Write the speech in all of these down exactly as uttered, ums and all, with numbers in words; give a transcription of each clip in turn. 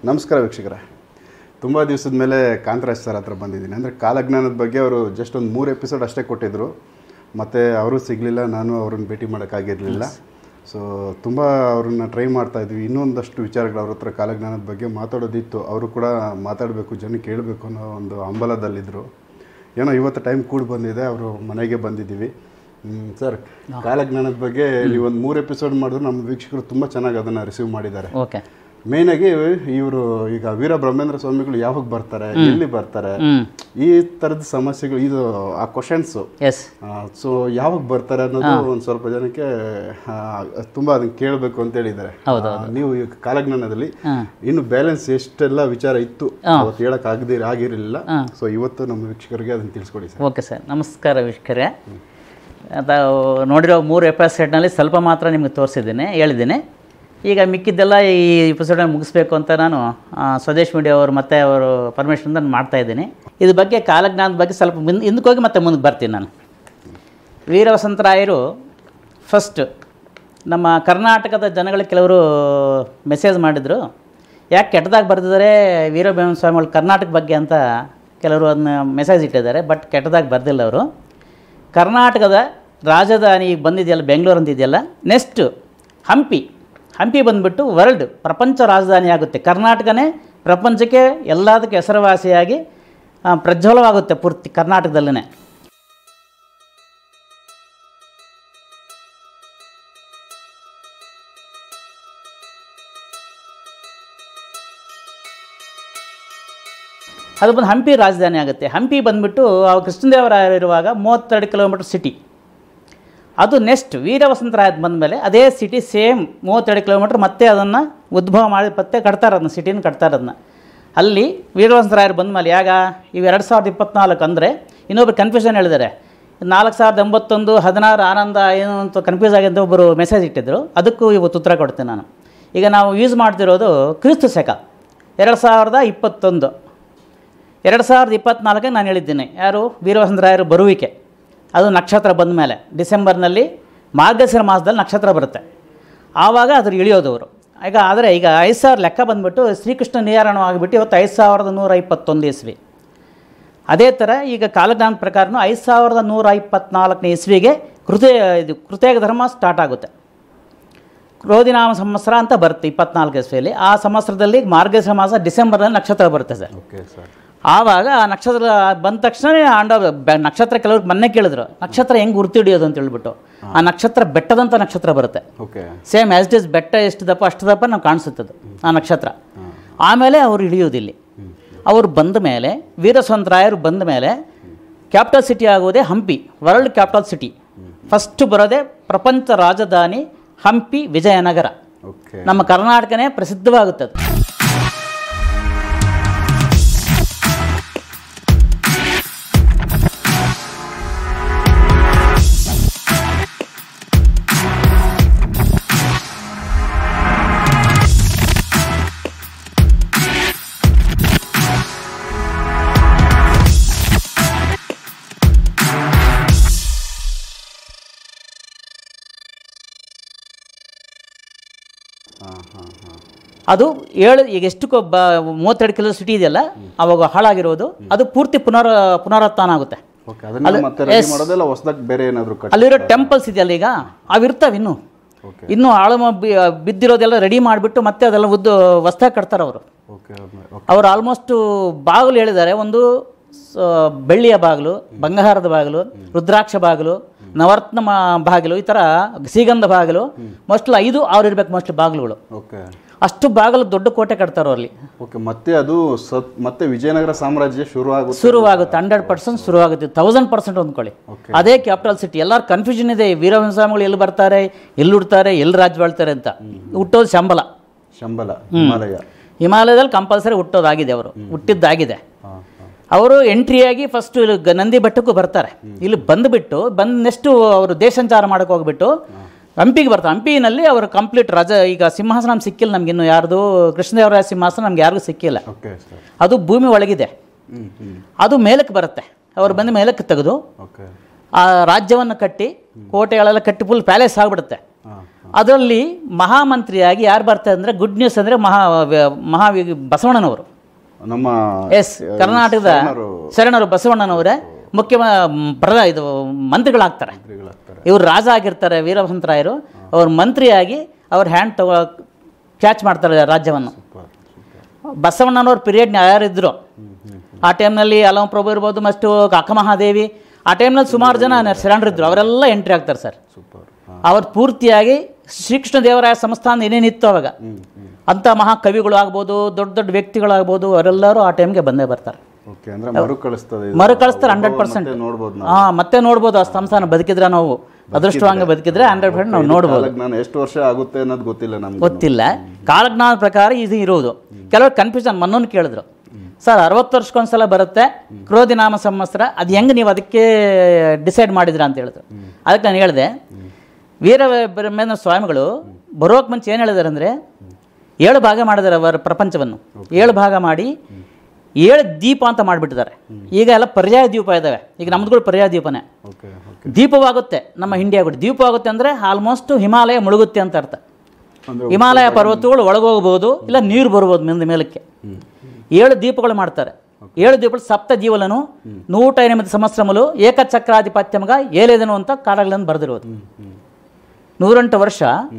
ನಮಸ್ಕಾರ ವೀಕ್ಷಕರೇ, ತುಂಬ ದಿವಸದ ಮೇಲೆ ಕಾಂತರಾಜ್ ಸರ್ ಹತ್ರ ಬಂದಿದ್ದೀನಿ. ಅಂದರೆ ಕಾಲಜ್ಞಾನದ ಬಗ್ಗೆ ಅವರು ಜಸ್ಟ್ ಒಂದು ಮೂರು ಎಪಿಸೋಡ್ ಅಷ್ಟೇ ಕೊಟ್ಟಿದ್ದರು, ಮತ್ತು ಅವರು ಸಿಗಲಿಲ್ಲ, ನಾನು ಅವ್ರನ್ನ ಭೇಟಿ ಮಾಡೋಕ್ಕಾಗಿರಲಿಲ್ಲ. ಸೊ ತುಂಬ ಅವ್ರನ್ನ ಟ್ರೈ ಮಾಡ್ತಾಯಿದ್ವಿ. ಇನ್ನೊಂದಷ್ಟು ವಿಚಾರಗಳು ಅವ್ರ ಹತ್ರ ಕಾಲಜ್ಞಾನದ ಬಗ್ಗೆ ಮಾತಾಡೋದಿತ್ತು. ಅವರು ಕೂಡ ಮಾತಾಡಬೇಕು, ಜನ ಕೇಳಬೇಕು ಅನ್ನೋ ಒಂದು ಹಂಬಲದಲ್ಲಿದ್ದರು. ಏನೋ ಇವತ್ತು ಟೈಮ್ ಕೂಡ ಬಂದಿದೆ, ಅವರು ಮನೆಗೆ ಬಂದಿದ್ದೀವಿ. ಸರ್, ಕಾಲಜ್ಞಾನದ ಬಗ್ಗೆ ನೀವೊಂದು ಮೂರು ಎಪಿಸೋಡ್ ಮಾಡಿದ್ರು ನಮ್ಮ ವೀಕ್ಷಕರು ತುಂಬ ಚೆನ್ನಾಗಿ ಅದನ್ನು ರಿಸೀವ್ ಮಾಡಿದ್ದಾರೆ. ಓಕೆ, ಮೇಯ್ನಾಗಿ ಇವರು ಈಗ ವೀರ ಬ್ರಹ್ಮೇಂದ್ರ ಸ್ವಾಮಿಗಳು ಯಾವಾಗ ಬರ್ತಾರೆ, ಎಲ್ಲಿ ಬರ್ತಾರೆ, ಈ ಥರದ ಸಮಸ್ಯೆಗಳು, ಇದು ಆ ಕ್ವಶನ್ಸು, ಸೊ ಯಾವಾಗ ಬರ್ತಾರೆ ಅನ್ನೋದು ಒಂದು ಸ್ವಲ್ಪ ಜನಕ್ಕೆ ತುಂಬ ಅದನ್ನು ಕೇಳಬೇಕು ಅಂತ ಹೇಳಿದ್ದಾರೆ. ನೀವು ಈಗ ಕಾಲಜ್ಞಾನದಲ್ಲಿ ಇನ್ನು ಬ್ಯಾಲೆನ್ಸ್ ಎಷ್ಟೆಲ್ಲ ವಿಚಾರ ಇತ್ತು ಅವತ್ತು ಹೇಳಕ್ ಆಗದಿ ಆಗಿರಲಿಲ್ಲ. ಸೊ ಇವತ್ತು ನಮ್ಮ ವೀಕ್ಷಕರಿಗೆ ಅದನ್ನು ತಿಳಿಸ್ಕೊಡಿ ಸರ್. ಓಕೆ ಸರ್, ನಮಸ್ಕಾರ ವೀಕ್ಷಕರೇ. ಅದು ನೋಡಿರೋ ಮೂರು ಎಪಿಸೋಡ್ನಲ್ಲಿ ಸ್ವಲ್ಪ ಮಾತ್ರ ನಿಮಗೆ ತೋರಿಸಿದ್ದೀನಿ, ಹೇಳಿದ್ದೀನಿ. ಈಗ ಮಿಕ್ಕಿದ್ದೆಲ್ಲ ಈ ಎಪಿಸೋಡನ್ನು ಮುಗಿಸ್ಬೇಕು ಅಂತ ನಾನು ಸ್ವದೇಶ್ ಮೀಡಿಯಾ ಅವರು ಮತ್ತು ಅವರು ಪರ್ಮಿಷನ್ ನಾನು ಮಾಡ್ತಾಯಿದ್ದೀನಿ. ಇದ್ರ ಬಗ್ಗೆ ಕಾಲಜ್ಞಾನದ ಬಗ್ಗೆ ಸ್ವಲ್ಪ ಮುಂದೆ ಹಿಂದಕ್ಕೆ ಹೋಗಿ ಮತ್ತೆ ಮುಂದಕ್ಕೆ ಬರ್ತೀನಿ. ನಾನು ವೀರ ವಸಂತರಾಯರು ಫಸ್ಟ್ ನಮ್ಮ ಕರ್ನಾಟಕದ ಜನಗಳಿಗೆ ಕೆಲವರು ಮೆಸೇಜ್ ಮಾಡಿದರು. ಯಾಕೆ ಕೆಟ್ಟದಾಗಿ ಬರೆದಿದ್ದಾರೆ ವೀರಬ್ರಹ್ಮೇಂದ್ರ ಸ್ವಾಮಿಗಳು ಕರ್ನಾಟಕ ಬಗ್ಗೆ ಅಂತ ಕೆಲವರು ಅದನ್ನ ಮೆಸೇಜ್ ಇಟ್ಟಿದ್ದಾರೆ. ಬಟ್ ಕೆಟ್ಟದಾಗಿ ಬರೆದಿಲ್ಲ ಅವರು. ಕರ್ನಾಟಕದ ರಾಜಧಾನಿ ಬಂದಿದೆಯಲ್ಲ, ಬೆಂಗಳೂರು ಅಂತಿದೆಯಲ್ಲ, ನೆಕ್ಸ್ಟು ಹಂಪಿ ಹಂಪಿ ಬಂದುಬಿಟ್ಟು ವರ್ಲ್ಡ್ ಪ್ರಪಂಚ ರಾಜಧಾನಿ ಆಗುತ್ತೆ. ಕರ್ನಾಟಕನೇ ಪ್ರಪಂಚಕ್ಕೆ ಎಲ್ಲದಕ್ಕೆ ಹೆಸರುವಾಸಿಯಾಗಿ ಪ್ರಜ್ವಲವಾಗುತ್ತೆ ಪೂರ್ತಿ ಕರ್ನಾಟಕದಲ್ಲೇ. ಅದು ಬಂದು ಹಂಪಿ ರಾಜಧಾನಿ ಆಗುತ್ತೆ. ಹಂಪಿ ಬಂದುಬಿಟ್ಟು ಅವ ಕೃಷ್ಣದೇವರಾಯರು ಇರುವಾಗ ಮೂವತ್ತೆರಡು ಕಿಲೋಮೀಟರ್ ಸಿಟಿ. ಅದು ನೆಕ್ಸ್ಟ್ ವೀರ ವಸಂತರಾಯದ ಬಂದಮೇಲೆ ಅದೇ ಸಿಟಿ ಸೇಮ್ ಮೂವತ್ತೆರಡು ಕಿಲೋಮೀಟ್ರ್ ಮತ್ತೆ ಅದನ್ನು ಉದ್ಭವ ಮಾಡಿ ಮತ್ತೆ ಕಟ್ತಾರೆ, ಅದನ್ನ ಸಿಟಿನ ಕಟ್ತಾರೆ. ಅದನ್ನು ಅಲ್ಲಿ ವೀರ ವಸಂತರಾಯರು ಬಂದಮೇಲೆ ಯಾಗ ಇವು ಎರಡು ಸಾವಿರದ ಇಪ್ಪತ್ತ್ನಾಲ್ಕು ಅಂದರೆ ಇನ್ನೊಬ್ರು ಕನ್ಫ್ಯೂಷನ್ ಹೇಳಿದ್ದಾರೆ. ನಾಲ್ಕು ಸಾವಿರದ ಎಂಬತ್ತೊಂದು ಹದಿನಾರು ಆನಂದ ಏನು ಅಂತ ಕನ್ಫ್ಯೂಸ್ ಆಗಿ ಅಂತ ಒಬ್ಬರು ಮೆಸೇಜ್ ಇಟ್ಟಿದ್ದರು. ಅದಕ್ಕೂ ಇವತ್ತು ಉತ್ತರ ಕೊಡ್ತೇನೆ ನಾನು. ಈಗ ನಾವು ಯೂಸ್ ಮಾಡ್ತಿರೋದು ಕ್ರಿಸ್ತ ಶಕ ಎರಡು ಸಾವಿರದ ಇಪ್ಪತ್ತೊಂದು ಎರಡು ಸಾವಿರದ ಇಪ್ಪತ್ತ್ನಾಲ್ಕಿಗೆ ನಾನು ಹೇಳಿದ್ದೀನಿ. ಯಾರು ವೀರ ವಸಂತರಾಯರು ಬರುವಿಕೆ ಅದು ನಕ್ಷತ್ರ ಬಂದ ಮೇಲೆ ಡಿಸೆಂಬರ್ನಲ್ಲಿ ಮಾರ್ಗಶಿರ ಮಾಸದಲ್ಲಿ ನಕ್ಷತ್ರ ಬರುತ್ತೆ, ಆವಾಗ ಅದ್ರ ಇಳಿಯೋದವರು. ಈಗ ಆದರೆ ಈಗ ಐದು ಸಾವಿರ ಲೆಕ್ಕ ಬಂದುಬಿಟ್ಟು ಶ್ರೀಕೃಷ್ಣ ನಿಯಾರಣ ಆಗಿಬಿಟ್ಟು ಇವತ್ತು ಐದು ಸಾವಿರದ ನೂರ ಇಪ್ಪತ್ತೊಂದು ಇಸ್ವಿ. ಅದೇ ಥರ ಈಗ ಕಾಲಜ್ಞಾನದ ಪ್ರಕಾರನೂ ಐದು ಸಾವಿರದ ನೂರ ಇಪ್ಪತ್ತ್ನಾಲ್ಕನೇ ಇಸ್ವಿಗೆ ಕೃತಿ ಇದು ಕೃತೇಕ ಧರ್ಮ ಸ್ಟಾರ್ಟ್ ಆಗುತ್ತೆ. ಕ್ರೋಧಿನಾಮ ಸಂವತ್ಸರ ಅಂತ ಬರುತ್ತೆ ಇಪ್ಪತ್ನಾಲ್ಕು ಇಸ್ವಿಯಲ್ಲಿ. ಆ ಸಂವತ್ಸರದಲ್ಲಿ ಮಾರ್ಗಶಿರ ಮಾಸ ಡಿಸೆಂಬರ್ನಲ್ಲಿ ನಕ್ಷತ್ರ ಬರುತ್ತೆ ಸರ್. Okay sir. ಆವಾಗ ಆ ನಕ್ಷತ್ರ ಬಂದ ತಕ್ಷಣ ಆಂಡ ನಕ್ಷತ್ರ ಕೆಲವ್ರಿಗೆ ಮೊನ್ನೆ ಕೇಳಿದ್ರು ನಕ್ಷತ್ರ ಹೆಂಗೆ ಗುರ್ತು ಹಿಡಿಯೋದು ಅಂತ ಹೇಳ್ಬಿಟ್ಟು. ಆ ನಕ್ಷತ್ರ ಬೆಟ್ಟದಂಥ ನಕ್ಷತ್ರ ಬರುತ್ತೆ. ಸೇಮ್ ಆ್ಯಸ್ ಇಟ್ ಇಸ್ ಬೆಟ್ಟ ಎಷ್ಟು ದಪ್ಪ ಅಷ್ಟು ದಪ್ಪ ನಾವು ಕಾಣಿಸುತ್ತದು ಆ ನಕ್ಷತ್ರ. ಆಮೇಲೆ ಅವರು ಹಿಡಿಯೋದಿಲ್ಲಿ. ಅವರು ಬಂದ ಮೇಲೆ ವೀರ ವಸಂತರಾಯರು ಬಂದ ಮೇಲೆ ಕ್ಯಾಪಿಟಲ್ ಸಿಟಿ ಆಗೋದೇ Hampi, world capital city. First ಬರೋದೇ ಪ್ರಪಂಚ ರಾಜಧಾನಿ ಹಂಪಿ ವಿಜಯನಗರ. ನಮ್ಮ ಕರ್ನಾಟಕನೇ ಪ್ರಸಿದ್ಧವಾಗುತ್ತದೆ. ಅದು ಏಳು ಈಗ ಎಷ್ಟು ಬ ಮೂವತ್ತೆರಡು ಕಿಲೋ ಸಿಟಿ ಇದೆಯಲ್ಲ, ಅವಾಗ ಹಾಳಾಗಿರೋದು ಅದು ಪೂರ್ತಿ ಪುನರ್ ಪುನರುತ್ಥಾನ ಆಗುತ್ತೆ. ಅಲ್ಲಿರೋ ಟೆಂಪಲ್ಸ್ ಇದೆಯಲ್ಲ ಈಗ ಅವಿರ್ತಾವೆ ಇನ್ನೂ ಇನ್ನೂ ಆಳು ಬಿದ್ದಿರೋದೆಲ್ಲ ರೆಡಿ ಮಾಡಿಬಿಟ್ಟು ಮತ್ತೆ ಅದೆಲ್ಲ ಉದ್ದು ಹೊಸ್ದಾಗಿ ಕಟ್ತಾರೆ ಅವರು. ಅವರು ಆಲ್ಮೋಸ್ಟು ಬಾಗಿಲು ಹೇಳಿದ್ದಾರೆ. ಒಂದು ಬೆಳ್ಳಿಯ ಬಾಗಿಲು, ಬಂಗಾರದ ಬಾಗಿಲು, ರುದ್ರಾಕ್ಷ ಬಾಗಿಲು, ನವರತ್ನ ಬಾಗಿಲು, ಈ ಥರ ಶ್ರೀಗಂಧ ಬಾಗಿಲು, ಮೋಸ್ಟ್ಲಿ ಐದು ಆರು ಇರಬೇಕು ಮೋಸ್ಟ್ಲಿ ಬಾಗಿಲುಗಳು. ಅಷ್ಟು ಬಾಗಿಲು ದೊಡ್ಡ ಕೋಟೆ ಕಟ್ತಾರೋ ಅಲ್ಲಿ. ಓಕೆ, ಮತ್ತೆ ಅದು ಮತ್ತೆ ವಿಜಯನಗರ ಸಾಮ್ರಾಜ್ಯ ಶುರುವಾಗುತ್ತೆ ಶುರುವಾಗುತ್ತೆ ಹಂಡ್ರೆಡ್ ಪರ್ಸೆಂಟ್ ಶುರುವಾಗುತ್ತೆ. ತೌಸಂಡ್ ಪರ್ಸೆಂಟ್ ಅಂದ್ಕೊಳ್ಳಿ. ಅದೇ ಕ್ಯಾಪಿಟಲ್ ಸಿಟಿ. ಎಲ್ಲರೂ ಕನ್ಫ್ಯೂಷನ್ ಇದೆ, ವೀರವಂಶ ಸ್ವಾಮಿಗಳು ಎಲ್ಲಿ ಬರ್ತಾರೆ, ಎಲ್ಲಿ ಹುಡ್ತಾರೆ, ಎಲ್ಲಿ ರಾಜ್ಯ ಬಾಳ್ತಾರೆ ಅಂತ. ಹುಟ್ಟೋದು ಶಂಬಲ ಶಂಬಲ ಹಿಮಾಲಯ ಹಿಮಾಲಯದಲ್ಲಿ ಕಂಪಲ್ಸರಿ ಹುಟ್ಟೋದಾಗಿದೆ, ಅವರು ಹುಟ್ಟಿದ್ದಾಗಿದೆ. ಅವರು ಎಂಟ್ರಿಯಾಗಿ ಫಸ್ಟು ಇಲ್ಲಿ ನಂದಿ ಬೆಟ್ಟಕ್ಕೂ ಬರ್ತಾರೆ. ಇಲ್ಲಿ ಬಂದುಬಿಟ್ಟು ಬಂದು ನೆಕ್ಸ್ಟು ಅವರು ದೇಶಾಂಚಾರ ಮಾಡೋಕ್ಕೆ ಹೋಗ್ಬಿಟ್ಟು ಹಂಪಿಗೆ ಬರ್ತಾರೆ. ಹಂಪಿನಲ್ಲಿ ಅವರು ಕಂಪ್ಲೀಟ್ ರಾಜ ಈಗ ಸಿಂಹಾಸನ ನಮ್ಗೆ ಸಿಕ್ಕಿಲ್ಲ, ನಮಗಿನ್ನು ಯಾರ್ದು ಕೃಷ್ಣದೇವರಾಯ ಸಿಂಹಾಸನ ನಮ್ಗೆ ಯಾರಿಗೂ ಸಿಕ್ಕಿಲ್ಲ. ಅದು ಭೂಮಿ ಒಳಗಿದೆ, ಅದು ಮೇಲಕ್ಕೆ ಬರುತ್ತೆ. ಅವರು ಬಂದು ಮೇಲಕ್ಕೆ ತೆಗೆದು ಆ ರಾಜ್ಯವನ್ನು ಕಟ್ಟಿ ಕೋಟೆಗಳೆಲ್ಲ ಕಟ್ಟಿ ಫುಲ್ ಪ್ಯಾಲೇಸ್ ಆಗಿಬಿಡುತ್ತೆ. ಅದರಲ್ಲಿ ಮಹಾಮಂತ್ರಿಯಾಗಿ ಯಾರು ಬರ್ತಾರೆ ಅಂದರೆ ಗುಡ್ ನ್ಯೂಸ್ ಅಂದರೆ ಮಹಾ ಮಹಾ ಬಸವಣ್ಣನವರು. ನಮ್ಮ ಎಸ್ ಕರ್ನಾಟಕದ ಶರಣರು ಬಸವಣ್ಣನವರೇ ಮುಖ್ಯ ಪ್ರದ ಇದು ಮಂತ್ರಿಗಳಾಗ್ತಾರೆ. ಇವರು ರಾಜ ಆಗಿರ್ತಾರೆ ವೀರವಸಂತರಾಯರು. ಅವ್ರ ಮಂತ್ರಿಯಾಗಿ ಅವ್ರ ಹ್ಯಾಂಡ್ ತಗೋ ಕ್ಯಾಚ್ ಮಾಡ್ತಾರೆ ರಾಜ್ಯವನ್ನು. ಬಸವಣ್ಣನವ್ರ ಪೀರಿಯಡ್ನ ಯಾರಿದ್ರು ಆ ಟೈಮ್ನಲ್ಲಿ ಅಲಂ ಪ್ರಭು ಇರ್ಬೋದು, ಮಸ್ಟು ಅಕ್ಕಮಹಾದೇವಿ, ಆ ಟೈಮ್ನಲ್ಲಿ ಸುಮಾರು ಜನ ಶರಣರಿದ್ರು, ಅವರೆಲ್ಲ ಎಂಟ್ರಿ ಆಗ್ತಾರೆ ಸರ್. ಅವ್ರು ಪೂರ್ತಿಯಾಗಿ ಶ್ರೀಕೃಷ್ಣ ದೇವರಾಯ ಸಂಸ್ಥಾನ ಏನೇನಿತ್ತು ಅವಾಗ ಅಂಥ ಮಹಾಕವಿಗಳು ಆಗ್ಬೋದು, ದೊಡ್ಡ ದೊಡ್ಡ ವ್ಯಕ್ತಿಗಳಾಗ್ಬೋದು, ಅವರೆಲ್ಲರೂ ಆ ಟೈಮ್ಗೆ ಬಂದೇ ಬರ್ತಾರೆ. ಮರುಕಳಿಸ್ತಾರೆ ಹಂಡ್ರೆಡ್ ಪರ್ಸೆಂಟ್. ಹಾಂ, ಮತ್ತೆ ನೋಡ್ಬೋದು ಆ ಸಂಸ್ಥಾನ ಬದುಕಿದ್ರೆ, ನಾವು ಅದೃಷ್ಟವಂಗ ಬದುಕಿದ್ರೆ ಹಂಡ್ರೆಡ್ ಪರ್ಸೆಂಟ್ ನಾವು ನೋಡ್ಬೋದು. ಎಷ್ಟು ವರ್ಷ ಆಗುತ್ತೆ ಅನ್ನೋದು ಗೊತ್ತಿಲ್ಲ ನಮ್ಗೆ, ಗೊತ್ತಿಲ್ಲ. ಕಾಲಜ್ಞಾನದ ಪ್ರಕಾರ ಇದು ಇರೋದು. ಕೆಲವರು ಕನ್ಫ್ಯೂಷನ್ ಮನ್ನೊಂದು ಕೇಳಿದ್ರು, ಸರ್ ಅರವತ್ತು ವರ್ಷಕ್ಕೊಂದ್ಸಲ ಬರುತ್ತೆ ಕ್ರೋಧಿ ನಾಮ ಸಂವತ್ಸರ, ಅದು ಹೆಂಗೆ ನೀವು ಅದಕ್ಕೆ ಡಿಸೈಡ್ ಮಾಡಿದ್ರ ಅಂತ ಹೇಳಿದ್ರು. ಅದಕ್ಕೆ ನಾನು ಹೇಳಿದೆ, ವೀರಬ್ರಹ್ಮೇಂದ್ರ ಸ್ವಾಮಿಗಳು ಬರೋಕ್ಕೆ ಮುಂಚೆ ಏನು ಹೇಳಿದಾರೆ ಅಂದರೆ, ಏಳು ಭಾಗ ಮಾಡಿದ್ದಾರೆ ಅವರ ಪ್ರಪಂಚವನ್ನು. ಏಳು ಭಾಗ ಮಾಡಿ ಏಳು ದೀಪ ಅಂತ ಮಾಡಿಬಿಟ್ಟಿದ್ದಾರೆ. ಈಗ ಎಲ್ಲ ಪರ್ಯಾಯ ದೀಪ ಇದ್ದಾವೆ. ಈಗ ನಮ್ದುಗಳು ಪರ್ಯಾಯ ದೀಪನೇ. ದೀಪವಾಗುತ್ತೆ ನಮ್ಮ ಇಂಡಿಯಾ ಕೂಡ ದೀಪವಾಗುತ್ತೆ ಅಂದರೆ ಆಲ್ಮೋಸ್ಟ್ ಹಿಮಾಲಯ ಮುಳುಗುತ್ತೆ ಅಂತ ಅರ್ಥ. ಹಿಮಾಲಯ ಪರ್ವತಗಳು ಒಳಗೋಗ್ಬೋದು, ಇಲ್ಲ ನೀರು ಬರ್ಬೋದು ಮುಂದೆ ಮೇಲಕ್ಕೆ. ಏಳು ದೀಪಗಳು ಮಾಡ್ತಾರೆ. ಏಳು ದೀಪಗಳು ಸಪ್ತ ಜೀವಲನು ನೂಟ ಎನಿಮಿದ ಸಂವತ್ಸರములు ಏಕಚಕ್ರಾಧಿಪತ್ಯಮಗ ಏಲೇದನು ಅಂತ ಕಾಲಗಳನ್ನು ಬರೆದಿರೋದು. ನೂರೆಂಟು ವರ್ಷ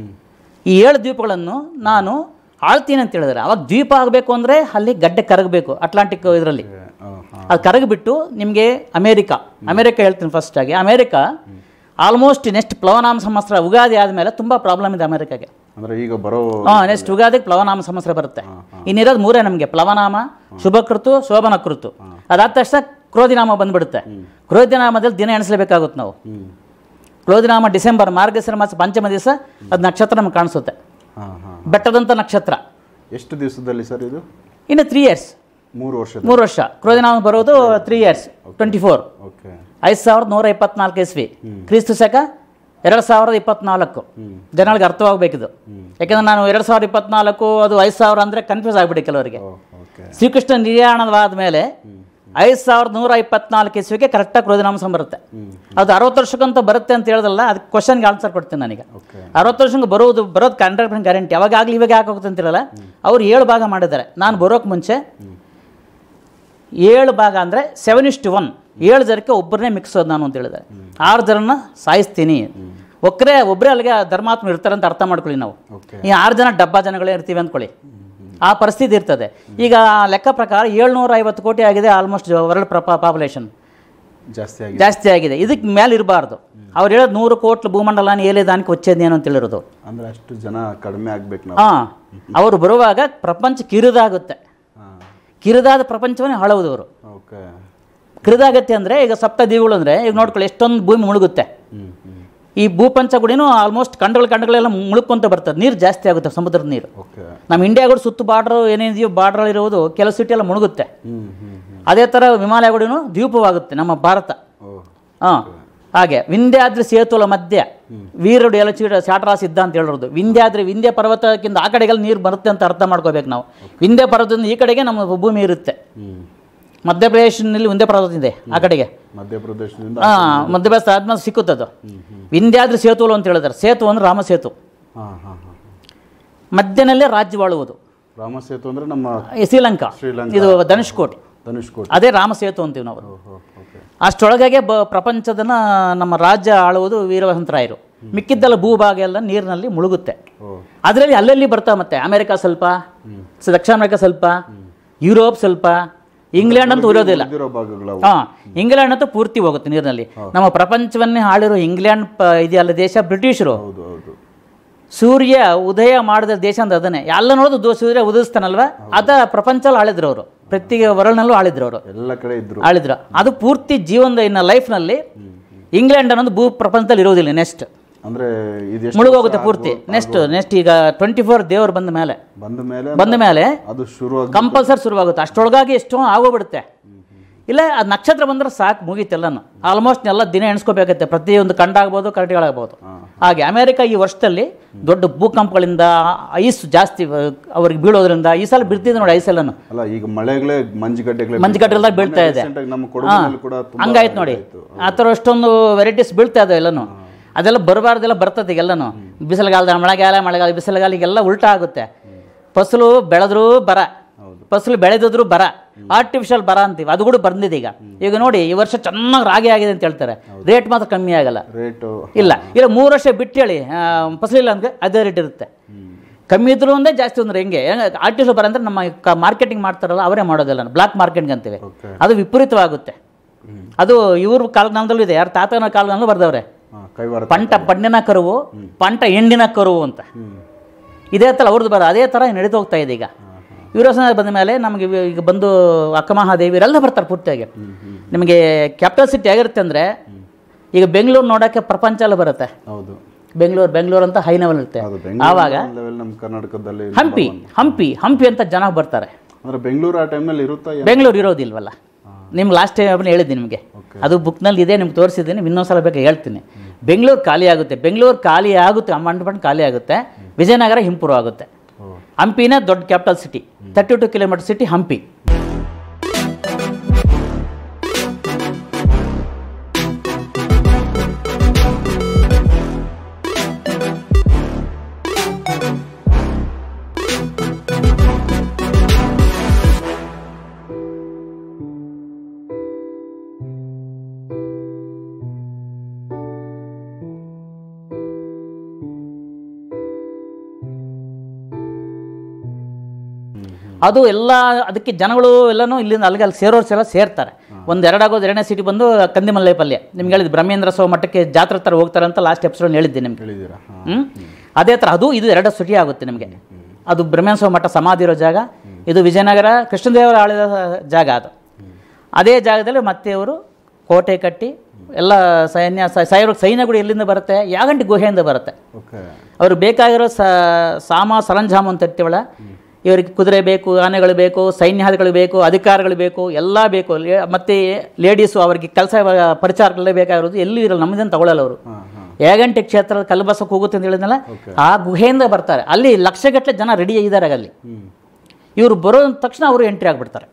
ಈ ಏಳು ದ್ವೀಪಗಳನ್ನು ನಾನು ಆಳ್ತೀನಿ ಅಂತ ಹೇಳಿದ್ರೆ, ಅವಾಗ ದ್ವೀಪ ಆಗಬೇಕು ಅಂದರೆ ಅಲ್ಲಿ ಗಡ್ಡೆ ಕರಗಬೇಕು. ಅಟ್ಲಾಂಟಿಕ್ ಇದರಲ್ಲಿ ಅದು ಕರಗಿಬಿಟ್ಟು ನಿಮಗೆ ಅಮೇರಿಕಾ ಅಮೇರಿಕಾ ಹೇಳ್ತೀನಿ ಫಸ್ಟ್ ಆಗಿ. ಅಮೇರಿಕಾ ಆಲ್ಮೋಸ್ಟ್ ನೆಕ್ಸ್ಟ್ ಪ್ಲವನಾಮ ಸಂವತ್ಸರ ಯುಗಾದಿ ಆದಮೇಲೆ ತುಂಬ ಪ್ರಾಬ್ಲಮ್ ಇದೆ ಅಮೇರಿಕಾಗೆ. ಈಗ ಬರೋ ಹಾಂ ನೆಕ್ಸ್ಟ್ ಯುಗಾದಿಗೆ ಪ್ಲವನಾಮ ಸಂವತ್ಸರ ಬರುತ್ತೆ. ಇನ್ನಿರೋದು ಮೂರೇ ನಮಗೆ, ಪ್ಲವನಾಮ, ಶುಭಕೃತು, ಶೋಭನ ಕೃತು. ಅದಾದ ತಕ್ಷಣ ಕ್ರೋಧಿನಾಮ ಬಂದ್ಬಿಡುತ್ತೆ. ಕ್ರೋಧಿನಾಮದಲ್ಲಿ ದಿನ ಎಣಿಸಲೇಬೇಕಾಗುತ್ತೆ ನಾವು. ಕ್ರೋಧಿನಾಮ ಡಿಸೆಂಬರ್ ಮಾರ್ಗಶಿರ ಮಾಸ ಪಂಚಮ ದಿವಸ ಅದು ನಕ್ಷತ್ರ ನಮ್ಗೆ ಕಾಣಿಸುತ್ತೆ, ಬೆಟ್ಟದಂಥ ನಕ್ಷತ್ರ. ಎಷ್ಟು ದಿವಸದಲ್ಲಿ ಸರ್ ಇದು? ಇನ್ನು ತ್ರೀ ಇಯರ್ಸ್ ಮೂರು ವರ್ಷ ಮೂರು ವರ್ಷ ಕ್ರೋಧಿನಾಮ ಬರೋದು ತ್ರೀ ಇಯರ್ಸ್ ಟ್ವೆಂಟಿ ಫೋರ್ ಐದು ಸಾವಿರದ ನೂರ ಇಪ್ಪತ್ನಾಲ್ಕು ಇಸ್ವಿ ಕ್ರಿಸ್ತು ಶಕ ಎರಡು ಸಾವಿರದ ಇಪ್ಪತ್ನಾಲ್ಕು. ಜನಗಳಿಗೆ ಅರ್ಥವಾಗಬೇಕಿದು, ಯಾಕೆಂದ್ರೆ ನಾನು ಎರಡು ಸಾವಿರದ ಇಪ್ಪತ್ನಾಲ್ಕು ಅದು ಐದು ಸಾವಿರ ಅಂದರೆ ಕನ್ಫ್ಯೂಸ್ ಆಗಿಬಿಡಿ ಕೆಲವರಿಗೆ. ಶ್ರೀಕೃಷ್ಣ ನಿರ್ಯಾಣವಾದ ಮೇಲೆ ಐದು ಸಾವಿರದ ನೂರ ಇಪ್ಪತ್ನಾಲ್ಕು ಇಸ್ವಿಗೆ ಕರೆಕ್ಟಾಗಿ ಕ್ರೋಧಿನಾಮ ಬರುತ್ತೆ. ಅದು ಅರವತ್ತು ವರ್ಷಕ್ಕಂತ ಬರುತ್ತೆ ಅಂತ ಹೇಳಿದಲ್ಲ, ಅದಕ್ಕೆ ಕ್ವಶನ್ಗೆ ಆನ್ಸರ್ ಕೊಡ್ತೀನಿ ನನಗೆ. ಅರವತ್ತು ವರ್ಷಕ್ಕೆ ಬರೋದು ಬರೋದು ಹಂಡ್ರೆಡ್ ಪರ್ಸೆಂಟ್ ಗ್ಯಾರಂಟಿ. ಯಾವಾಗಲಿ ಇವಾಗ ಯಾಕೆ ಹೋಗುತ್ತೆ ಅಂತಿರಲ್ಲ, ಅವ್ರು ಏಳು ಭಾಗ ಮಾಡಿದ್ದಾರೆ. ನಾನು ಬರೋಕ್ಕೆ ಮುಂಚೆ ಏಳು ಭಾಗ ಅಂದರೆ ಸೆವೆನ್ ಇಷ್ಟು ಒನ್, ಏಳು ಜನಕ್ಕೆ ಒಬ್ಬರನ್ನೇ ಮಿಕ್ಸೋದು ನಾನು ಅಂತ ಹೇಳಿದ್ದಾರೆ. ಆರು ಜನನ ಸಾಯಿಸ್ತೀನಿ, ಒಕ್ಕರೇ ಒಬ್ಬರೇ ಅಲ್ಲಿಗೆ ಧರ್ಮಾತ್ಮ ಇರ್ತಾರೆ ಅಂತ ಅರ್ಥ ಮಾಡ್ಕೊಳ್ಳಿ ನಾವು. ಈ ಆರು ಜನ ಡಬ್ಬಾ ಜನಗಳೇ ಇರ್ತೀವಿ ಅಂದ್ಕೊಳ್ಳಿ, ಆ ಪರಿಸ್ಥಿತಿ ಇರ್ತದೆ. ಈಗ ಲೆಕ್ಕ ಪ್ರಕಾರ ಏಳ್ನೂರ ಐವತ್ತು ಕೋಟಿ ಆಗಿದೆ ಆಲ್ಮೋಸ್ಟ್ ವರ್ಲ್ಡ್ ಪಾಪ್ಯುಲೇಷನ್ ಜಾಸ್ತಿ ಆಗಿದೆ ಜಾಸ್ತಿ ಆಗಿದೆ ಇದಕ್ಕೆ ಮೇಲೆ ಇರಬಾರ್ದು. ಅವ್ರು ಹೇಳೋದು ನೂರು ಕೋಟಿ ಭೂಮಂಡಲ ಏಲೇದಾನಕ್ಕೆ వచ్చేದೇನು ಅಂತ ಹೇಳಿರೋದು. ಅಂದರೆ ಅಷ್ಟು ಜನ ಕಡಿಮೆ ಆಗ್ಬೇಕು. ಹಾಂ, ಅವರು ಬರುವಾಗ ಪ್ರಪಂಚ ಕಿರಿದಾಗುತ್ತೆ. ಕಿರಿದಾದ ಪ್ರಪಂಚವನ್ನೇ ಹಾಳೋದು ಅವರು. ಕಿರಿದಾಗತ್ತೆ ಅಂದರೆ ಈಗ ಸಪ್ತ ದೀವುಗಳು ಅಂದರೆ ಈಗ ನೋಡ್ಕೊಳ್ಳಿ, ಎಷ್ಟೊಂದು ಭೂಮಿ ಮುಳುಗುತ್ತೆ. ಈ ಭೂಪಂಚ ಗುಡಿನೂ ಆಲ್ಮೋಸ್ಟ್ ಕಂಡಗಳು ಕಂಡಗಳೆಲ್ಲ ಮುಳುಕೊಂತ ಬರ್ತದೆ, ನೀರು ಜಾಸ್ತಿ ಆಗುತ್ತೆ, ಸಮುದ್ರದ ನೀರು. ನಮ್ಮ ಇಂಡಿಯಾಗಳು ಸುತ್ತು ಬಾರ್ಡ್ರು ಏನೇನಿದೆಯೋ ಬಾರ್ಡ್ರಲ್ಲಿ ಇರೋದು ಕೆಲವು ಸಿಟಿ ಎಲ್ಲ ಮುಳುಗುತ್ತೆ. ಅದೇ ಥರ ಹಿಮಾಲಯ ಗುಡಿನೂ ದ್ವೀಪವಾಗುತ್ತೆ ನಮ್ಮ ಭಾರತ. ಹಾಂ, ಹಾಗೆ ವಿಂಧ್ಯಾದ್ರಿ ಸೇತುಲ ಮಧ್ಯ ವೀರುಡು ಎಲ್ಲ ಚೀಟ ಶಾಟರಾಸ ಇದ್ದ ಅಂತ ಹೇಳಿರೋದು. ವಿಂಧ್ಯಾದ್ರಿ ವಿಂಧ್ಯ ಪರ್ವತಕ್ಕಿಂತ ಆ ಕಡೆಗೆಲ್ಲ ನೀರು ಬರುತ್ತೆ ಅಂತ ಅರ್ಥ ಮಾಡ್ಕೋಬೇಕು ನಾವು. ವಿಂಧ್ಯ ಪರ್ವತದಿಂದ ಈ ಕಡೆಗೆ ನಮ್ಮ ಭೂಮಿ ಇರುತ್ತೆ. ಮಧ್ಯಪ್ರದೇಶನಲ್ಲಿ ವಿಂಧ್ಯ ಪರ್ವತ ಇದೆ ಆ ಕಡೆಗೆ, ಮಧ್ಯಪ್ರದೇಶದಿಂದ ಹಾಂ ಮಧ್ಯಪ್ರದೇಶ ಆದ್ಮೇಲೆ ಸಿಕ್ಕುತ್ತದು. ವಿಂಧ್ಯಾದ್ರಿ ಸೇತುಲು ಅಂತ ಹೇಳಿದ್ದಾರೆ. ಸೇತು ಅಂದ್ರೆ ರಾಮ ಸೇತು, ಮಧ್ಯನಲ್ಲೇ ರಾಜ್ಯವಾಳುವುದು. ರಾಮ ಸೇತು ಅಂದ್ರೆ ನಮ್ಮ ಶ್ರೀಲಂಕಾ, ಇದು ಧನುಷ್ಕೋಟಿ, ಧನುಷ್ಕೋಟಿ ಅದೇ ರಾಮ ಸೇತು ಅಂತೀವಿ ನಾವು. ಅಷ್ಟೊಳಗೆ ಬ ಪ್ರಪಂಚದನ್ನ ನಮ್ಮ ರಾಜ್ಯ ಆಳುವುದು ವೀರವಸಂತರಾಯರು. ಮಿಕ್ಕಿದ್ದೆಲ್ಲ ಭೂಭಾಗ ಎಲ್ಲ ನೀರಿನಲ್ಲಿ ಮುಳುಗುತ್ತೆ. ಅದರಲ್ಲಿ ಅಲ್ಲಲ್ಲಿ ಬರ್ತಾ ಮತ್ತೆ ಅಮೆರಿಕ ಸ್ವಲ್ಪ, ದಕ್ಷಿಣ ಅಮೆರಿಕ ಸ್ವಲ್ಪ, ಯುರೋಪ್ ಸ್ವಲ್ಪ, ಇಂಗ್ಲೆಂಡ್ ಅಂತೂ ಇರೋದಿಲ್ಲ. ಹಾಂ, ಇಂಗ್ಲೆಂಡ್ ಅಂತೂ ಪೂರ್ತಿ ಹೋಗುತ್ತೆ ನೀರಿನಲ್ಲಿ. ನಮ್ಮ ಪ್ರಪಂಚವನ್ನೇ ಆಳಿರೋ ಇಂಗ್ಲೆಂಡ್ ಇದೆಯಲ್ಲ ದೇಶ, ಬ್ರಿಟಿಷರು. ಸೂರ್ಯ ಉದಯ ಮಾಡಿದ ದೇಶ ಅಂತ ಅದನ್ನೇ ಎಲ್ಲ ನೋಡೋದು, ಸೂರ್ಯ ಉದಯಿಸ್ತಾನಲ್ವ, ಅದ ಪ್ರಪಂಚದಲ್ಲಿ ಆಳಿದ್ರು ಅವರು. ಪ್ರತಿ ವರ್ಲ್ಡ್ನಲ್ಲೂ ಆಳಿದ್ರು ಅವರು, ಎಲ್ಲ ಕಡೆ ಇದ್ರು ಆಳಿದ್ರು. ಅದು ಪೂರ್ತಿ ಜೀವನದ ಇನ್ನ ಲೈಫ್ನಲ್ಲಿ ಇಂಗ್ಲೆಂಡ್ ಅನ್ನೋದು ಭೂ ಪ್ರಪಂಚದಲ್ಲಿ ಇರೋದಿಲ್ಲ. ನೆಕ್ಸ್ಟ್ ಅಂದ್ರೆ ಮುಳುಗೋಗುತ್ತೆ ಪೂರ್ತಿ. ನೆಕ್ಸ್ಟ್ ನೆಕ್ಸ್ಟ್ ಈಗ ಟ್ವೆಂಟಿ ಫೋರ್ ದೇವರು ಬಂದ ಮೇಲೆ ಬಂದ ಮೇಲೆ ಬಂದ ಮೇಲೆ ಅದು ಶುರು ಕಂಪಲ್ಸರಿ ಶುರುವಾಗುತ್ತೆ. ಅಷ್ಟೊಳಗಾಗಿ ಎಷ್ಟೋ ಆಗೋಗ್ಬಿಡುತ್ತೆ. ಇಲ್ಲ ಅದು ನಕ್ಷತ್ರ ಬಂದ್ರೆ ಸಾಕು, ಮುಗೀತೆಲ್ಲನು. ಆಲ್ಮೋಸ್ಟ್ ಎಲ್ಲ ದಿನ ಎಣಿಸ್ಕೋಬೇಕತ್ತೆ, ಪ್ರತಿಯೊಂದು ಕಂಡಾಗ್ಬೋದು, ಕರಟಿಗಳಾಗ್ಬೋದು. ಹಾಗೆ ಅಮೆರಿಕ ಈ ವರ್ಷದಲ್ಲಿ ದೊಡ್ಡ ಭೂಕಂಪಗಳಿಂದ ಐಸ್ ಜಾಸ್ತಿ ಅವ್ರಿಗೆ ಬೀಳೋದ್ರಿಂದ ಈ ಸಲ ಬಿಡ್ತಿದೆ ನೋಡಿ ಐಸೆಲ್ಲನು. ಅಲ್ಲ ಈಗ ಮಳೆಗಳೇ ಮಂಜುಗಡ್ಡೆಗಳೇ ಮಂಜುಗಡ್ಡೆಲ್ಲ ಬೀಳ್ತಾ ಇದೆ. ಹಂಗಾಯ್ತು ನೋಡಿ, ಆ ಥರ ಅಷ್ಟೊಂದು ವೆರೈಟೀಸ್ ಬೀಳ್ತಾ ಇದೆ ಎಲ್ಲನು. ಅದೆಲ್ಲ ಬರಬಾರ್ದೆಲ್ಲ ಬರ್ತದೆ ಈಗೆಲ್ಲನೂ. ಬಿಸಿಲುಗಾಲದ ಮಳೆಗಾಲ ಮಳೆಗಾಲ ಬಿಸಿಲುಗಾಲಿಗೆಲ್ಲ ಉಲ್ಟಾ ಆಗುತ್ತೆ. ಫಸಲು ಬೆಳೆದ್ರೂ ಬರ, ಫಸಲು ಬೆಳೆದಿದ್ರು ಬರ, ಆರ್ಟಿಫಿಷಿಯಲ್ ಬರ ಅಂತೀವಿ, ಅದು ಕೂಡ ಬಂದಿದೆ ಈಗ. ಈಗ ನೋಡಿ ಈ ವರ್ಷ ಚೆನ್ನಾಗಿ ರಾಗಿ ಆಗಿದೆ ಅಂತ ಹೇಳ್ತಾರೆ, ರೇಟ್ ಮಾತ್ರ ಕಮ್ಮಿ ಆಗಲ್ಲ. ರೇಟು ಇಲ್ಲ, ಇಲ್ಲ ಮೂರು ವರ್ಷ ಬಿಟ್ಟು ಹೇಳಿ ಫಸಲಿಲ್ಲ ಅಂದರೆ ಅದೇ ರೇಟ್ ಇರುತ್ತೆ. ಕಮ್ಮಿ ಇದ್ರು ಒಂದೇ, ಜಾಸ್ತಿ ಅಂದ್ರೆ ಹೆಂಗೆ ಆರ್ಟಿಫಿಷಿಯಲ್ ಬರ ಅಂದರೆ ನಮ್ಮ ಮಾರ್ಕೆಟಿಂಗ್ ಮಾಡ್ತಾರಲ್ಲ ಅವರೇ ಮಾಡೋದಿಲ್ಲ, ಬ್ಲಾಕ್ ಮಾರ್ಕೆಟಿಂಗ್ ಅಂತೀವಿ. ಅದು ವಿಪರೀತವಾಗುತ್ತೆ. ಅದು ಇವ್ರ ಕಾಲಜ್ಞಾನದಲ್ಲೂ ಇದೆ, ಯಾರು ತಾತನ ಕಾಲಜ್ಞಾನದಲ್ಲೂ ಬರ್ದವ್ರೆ, ಪಂಟ ಪಣ್ಣಿನ ಕರುವು ಪಂಟ ಎಂಡಿನ ಕರುವು ಅಂತ. ಇದೇ ಥರ ಅವ್ರದ್ದು ಬರ ಅದೇ ಥರ ನಡೀತಾ ಹೋಗ್ತಾ ಇದೆ. ಈಗ ವೀರವಸಂತ ಬಂದ ಮೇಲೆ ನಮಗೆ ಈಗ ಬಂದು ಅಕ್ಕಮಹಾದೇವಿ ಇವರೆಲ್ಲ ಬರ್ತಾರೆ ಪೂರ್ತಿಯಾಗಿ. ನಿಮಗೆ ಕ್ಯಾಪಿಟಲ್ ಸಿಟಿ ಆಗಿರುತ್ತೆ ಅಂದರೆ ಈಗ ಬೆಂಗಳೂರು ನೋಡೋಕ್ಕೆ ಪ್ರಪಂಚ ಎಲ್ಲ ಬರುತ್ತೆ. ಬೆಂಗಳೂರು ಬೆಂಗಳೂರು ಅಂತ ಹೈ ಲೆವೆಲ್ ಇರುತ್ತೆ. ಆವಾಗ ಕರ್ನಾಟಕದಲ್ಲಿ ಹಂಪಿ ಹಂಪಿ ಹಂಪಿ ಅಂತ ಜನ ಬರ್ತಾರೆ. ಬೆಂಗಳೂರು ಆ ಟೈಮ್ನಲ್ಲಿ ಇರುತ್ತಾ? ಬೆಂಗಳೂರು ಇರೋದಿಲ್ವಲ್ಲ. ನಿಮ್ಗೆ ಲಾಸ್ಟ್ ಟೈಮ್ ಹೇಳಿದ್ದೀನಿ ನಿಮಗೆ, ಅದು ಬುಕ್ನಲ್ಲಿ ಇದೆ, ನಿಮ್ಗೆ ತೋರಿಸಿದ್ದೀನಿ, ಇನ್ನೊಂದ್ಸಲ ಬೇಕು ಹೇಳ್ತೀನಿ. ಬೆಂಗಳೂರು ಖಾಲಿ ಆಗುತ್ತೆ, ಬೆಂಗಳೂರು ಖಾಲಿ ಆಗುತ್ತೆ, ಅಮ್ಮಂಡ್ ಖಾಲಿ ಆಗುತ್ತೆ, ವಿಜಯನಗರ ಇಂಪ್ರೂವ್ ಆಗುತ್ತೆ. ಹಂಪಿನೇ ದೊಡ್ಡ capital city, thirty two kilometre city Hampi. ಅದು ಎಲ್ಲ ಅದಕ್ಕೆ ಜನಗಳು ಎಲ್ಲನೂ ಇಲ್ಲಿಂದ ಅಲ್ಲಿಗೆ ಅಲ್ಲಿ ಸೇರೋರು ಎಲ್ಲ ಸೇರ್ತಾರೆ. ಒಂದು ಎರಡಾಗೋದು ಎರಡನೇ ಸಿಟಿ ಬಂದು ಕಂದಿಮಲ್ಲೈ ಪಲ್ಯ. ನಿಮ್ಗೆ ಹೇಳಿದ್ದು ಬ್ರಹ್ಮೇಂದ್ರ ಸ್ವಾಮಿ ಮಠಕ್ಕೆ ಜಾತ್ರೆ ಥರ ಹೋಗ್ತಾರೆ ಅಂತ ಲಾಸ್ಟ್ ಎಪಿಸೋಡ್ ಹೇಳಿದ್ದೆ ನಿಮ್ಗೆ. ಹ್ಞೂ ಅದೇ ಥರ ಅದು ಇದು ಎರಡು ಸಿಟಿ ಆಗುತ್ತೆ ನಿಮಗೆ. ಅದು ಬ್ರಹ್ಮೇಂದ್ರ ಸ್ವಾಮಿ ಮಠ ಸಮಾಧಿ ಇರೋ ಜಾಗ, ಇದು ವಿಜಯನಗರ ಕೃಷ್ಣದೇವರ ಆಳಿದ ಜಾಗ. ಅದು ಅದೇ ಜಾಗದಲ್ಲಿ ಮತ್ತೆ ಅವರು ಕೋಟೆ ಕಟ್ಟಿ ಎಲ್ಲ ಸೈನ್ಯ ಸೈರ ಸೈನ್ಯಗಳು ಎಲ್ಲಿಂದ ಬರುತ್ತೆ? ಯಾಗಂಟಿ ಗುಹೆಯಿಂದ ಬರುತ್ತೆ. ಅವ್ರಿಗೆ ಬೇಕಾಗಿರೋ ಸಾಮ ಸರಂಜಾಮ ಅಂತ ಇರ್ತೀವಲ್ಲ, ಇವರಿಗೆ ಕುದುರೆ ಬೇಕು, ಆನೆಗಳು ಬೇಕು, ಸೈನ್ಯಾದಿಗಳು ಬೇಕು, ಅಧಿಕಾರಿಗಳು ಬೇಕು, ಎಲ್ಲ ಬೇಕು. ಮತ್ತು ಲೇಡೀಸು ಅವ್ರಿಗೆ ಕೆಲಸ ಪರಿಚಾರಗಳೇ ಬೇಕಾಗಿರೋದು ಎಲ್ಲೂ ಇರಲ್ಲ, ನಮ್ಮದೇನು ತಗೊಳ್ಳಲ್ಲ ಅವರು. ಯಾಗಂಟಿ ಕ್ಷೇತ್ರದ ಕಲ್ಬಸಕ್ಕೆ ಹೋಗುತ್ತೆ ಅಂತ ಹೇಳಿದ್ನಲ್ಲ, ಆ ಗುಹೆಯಿಂದ ಬರ್ತಾರೆ. ಅಲ್ಲಿ ಲಕ್ಷಗಟ್ಟಲೆ ಜನ ರೆಡಿ ಇದ್ದಾರೆ. ಅಲ್ಲಿ ಇವರು ಬರೋ ತಕ್ಷಣ ಅವರು ಎಂಟ್ರಿ ಆಗಿಬಿಡ್ತಾರೆ.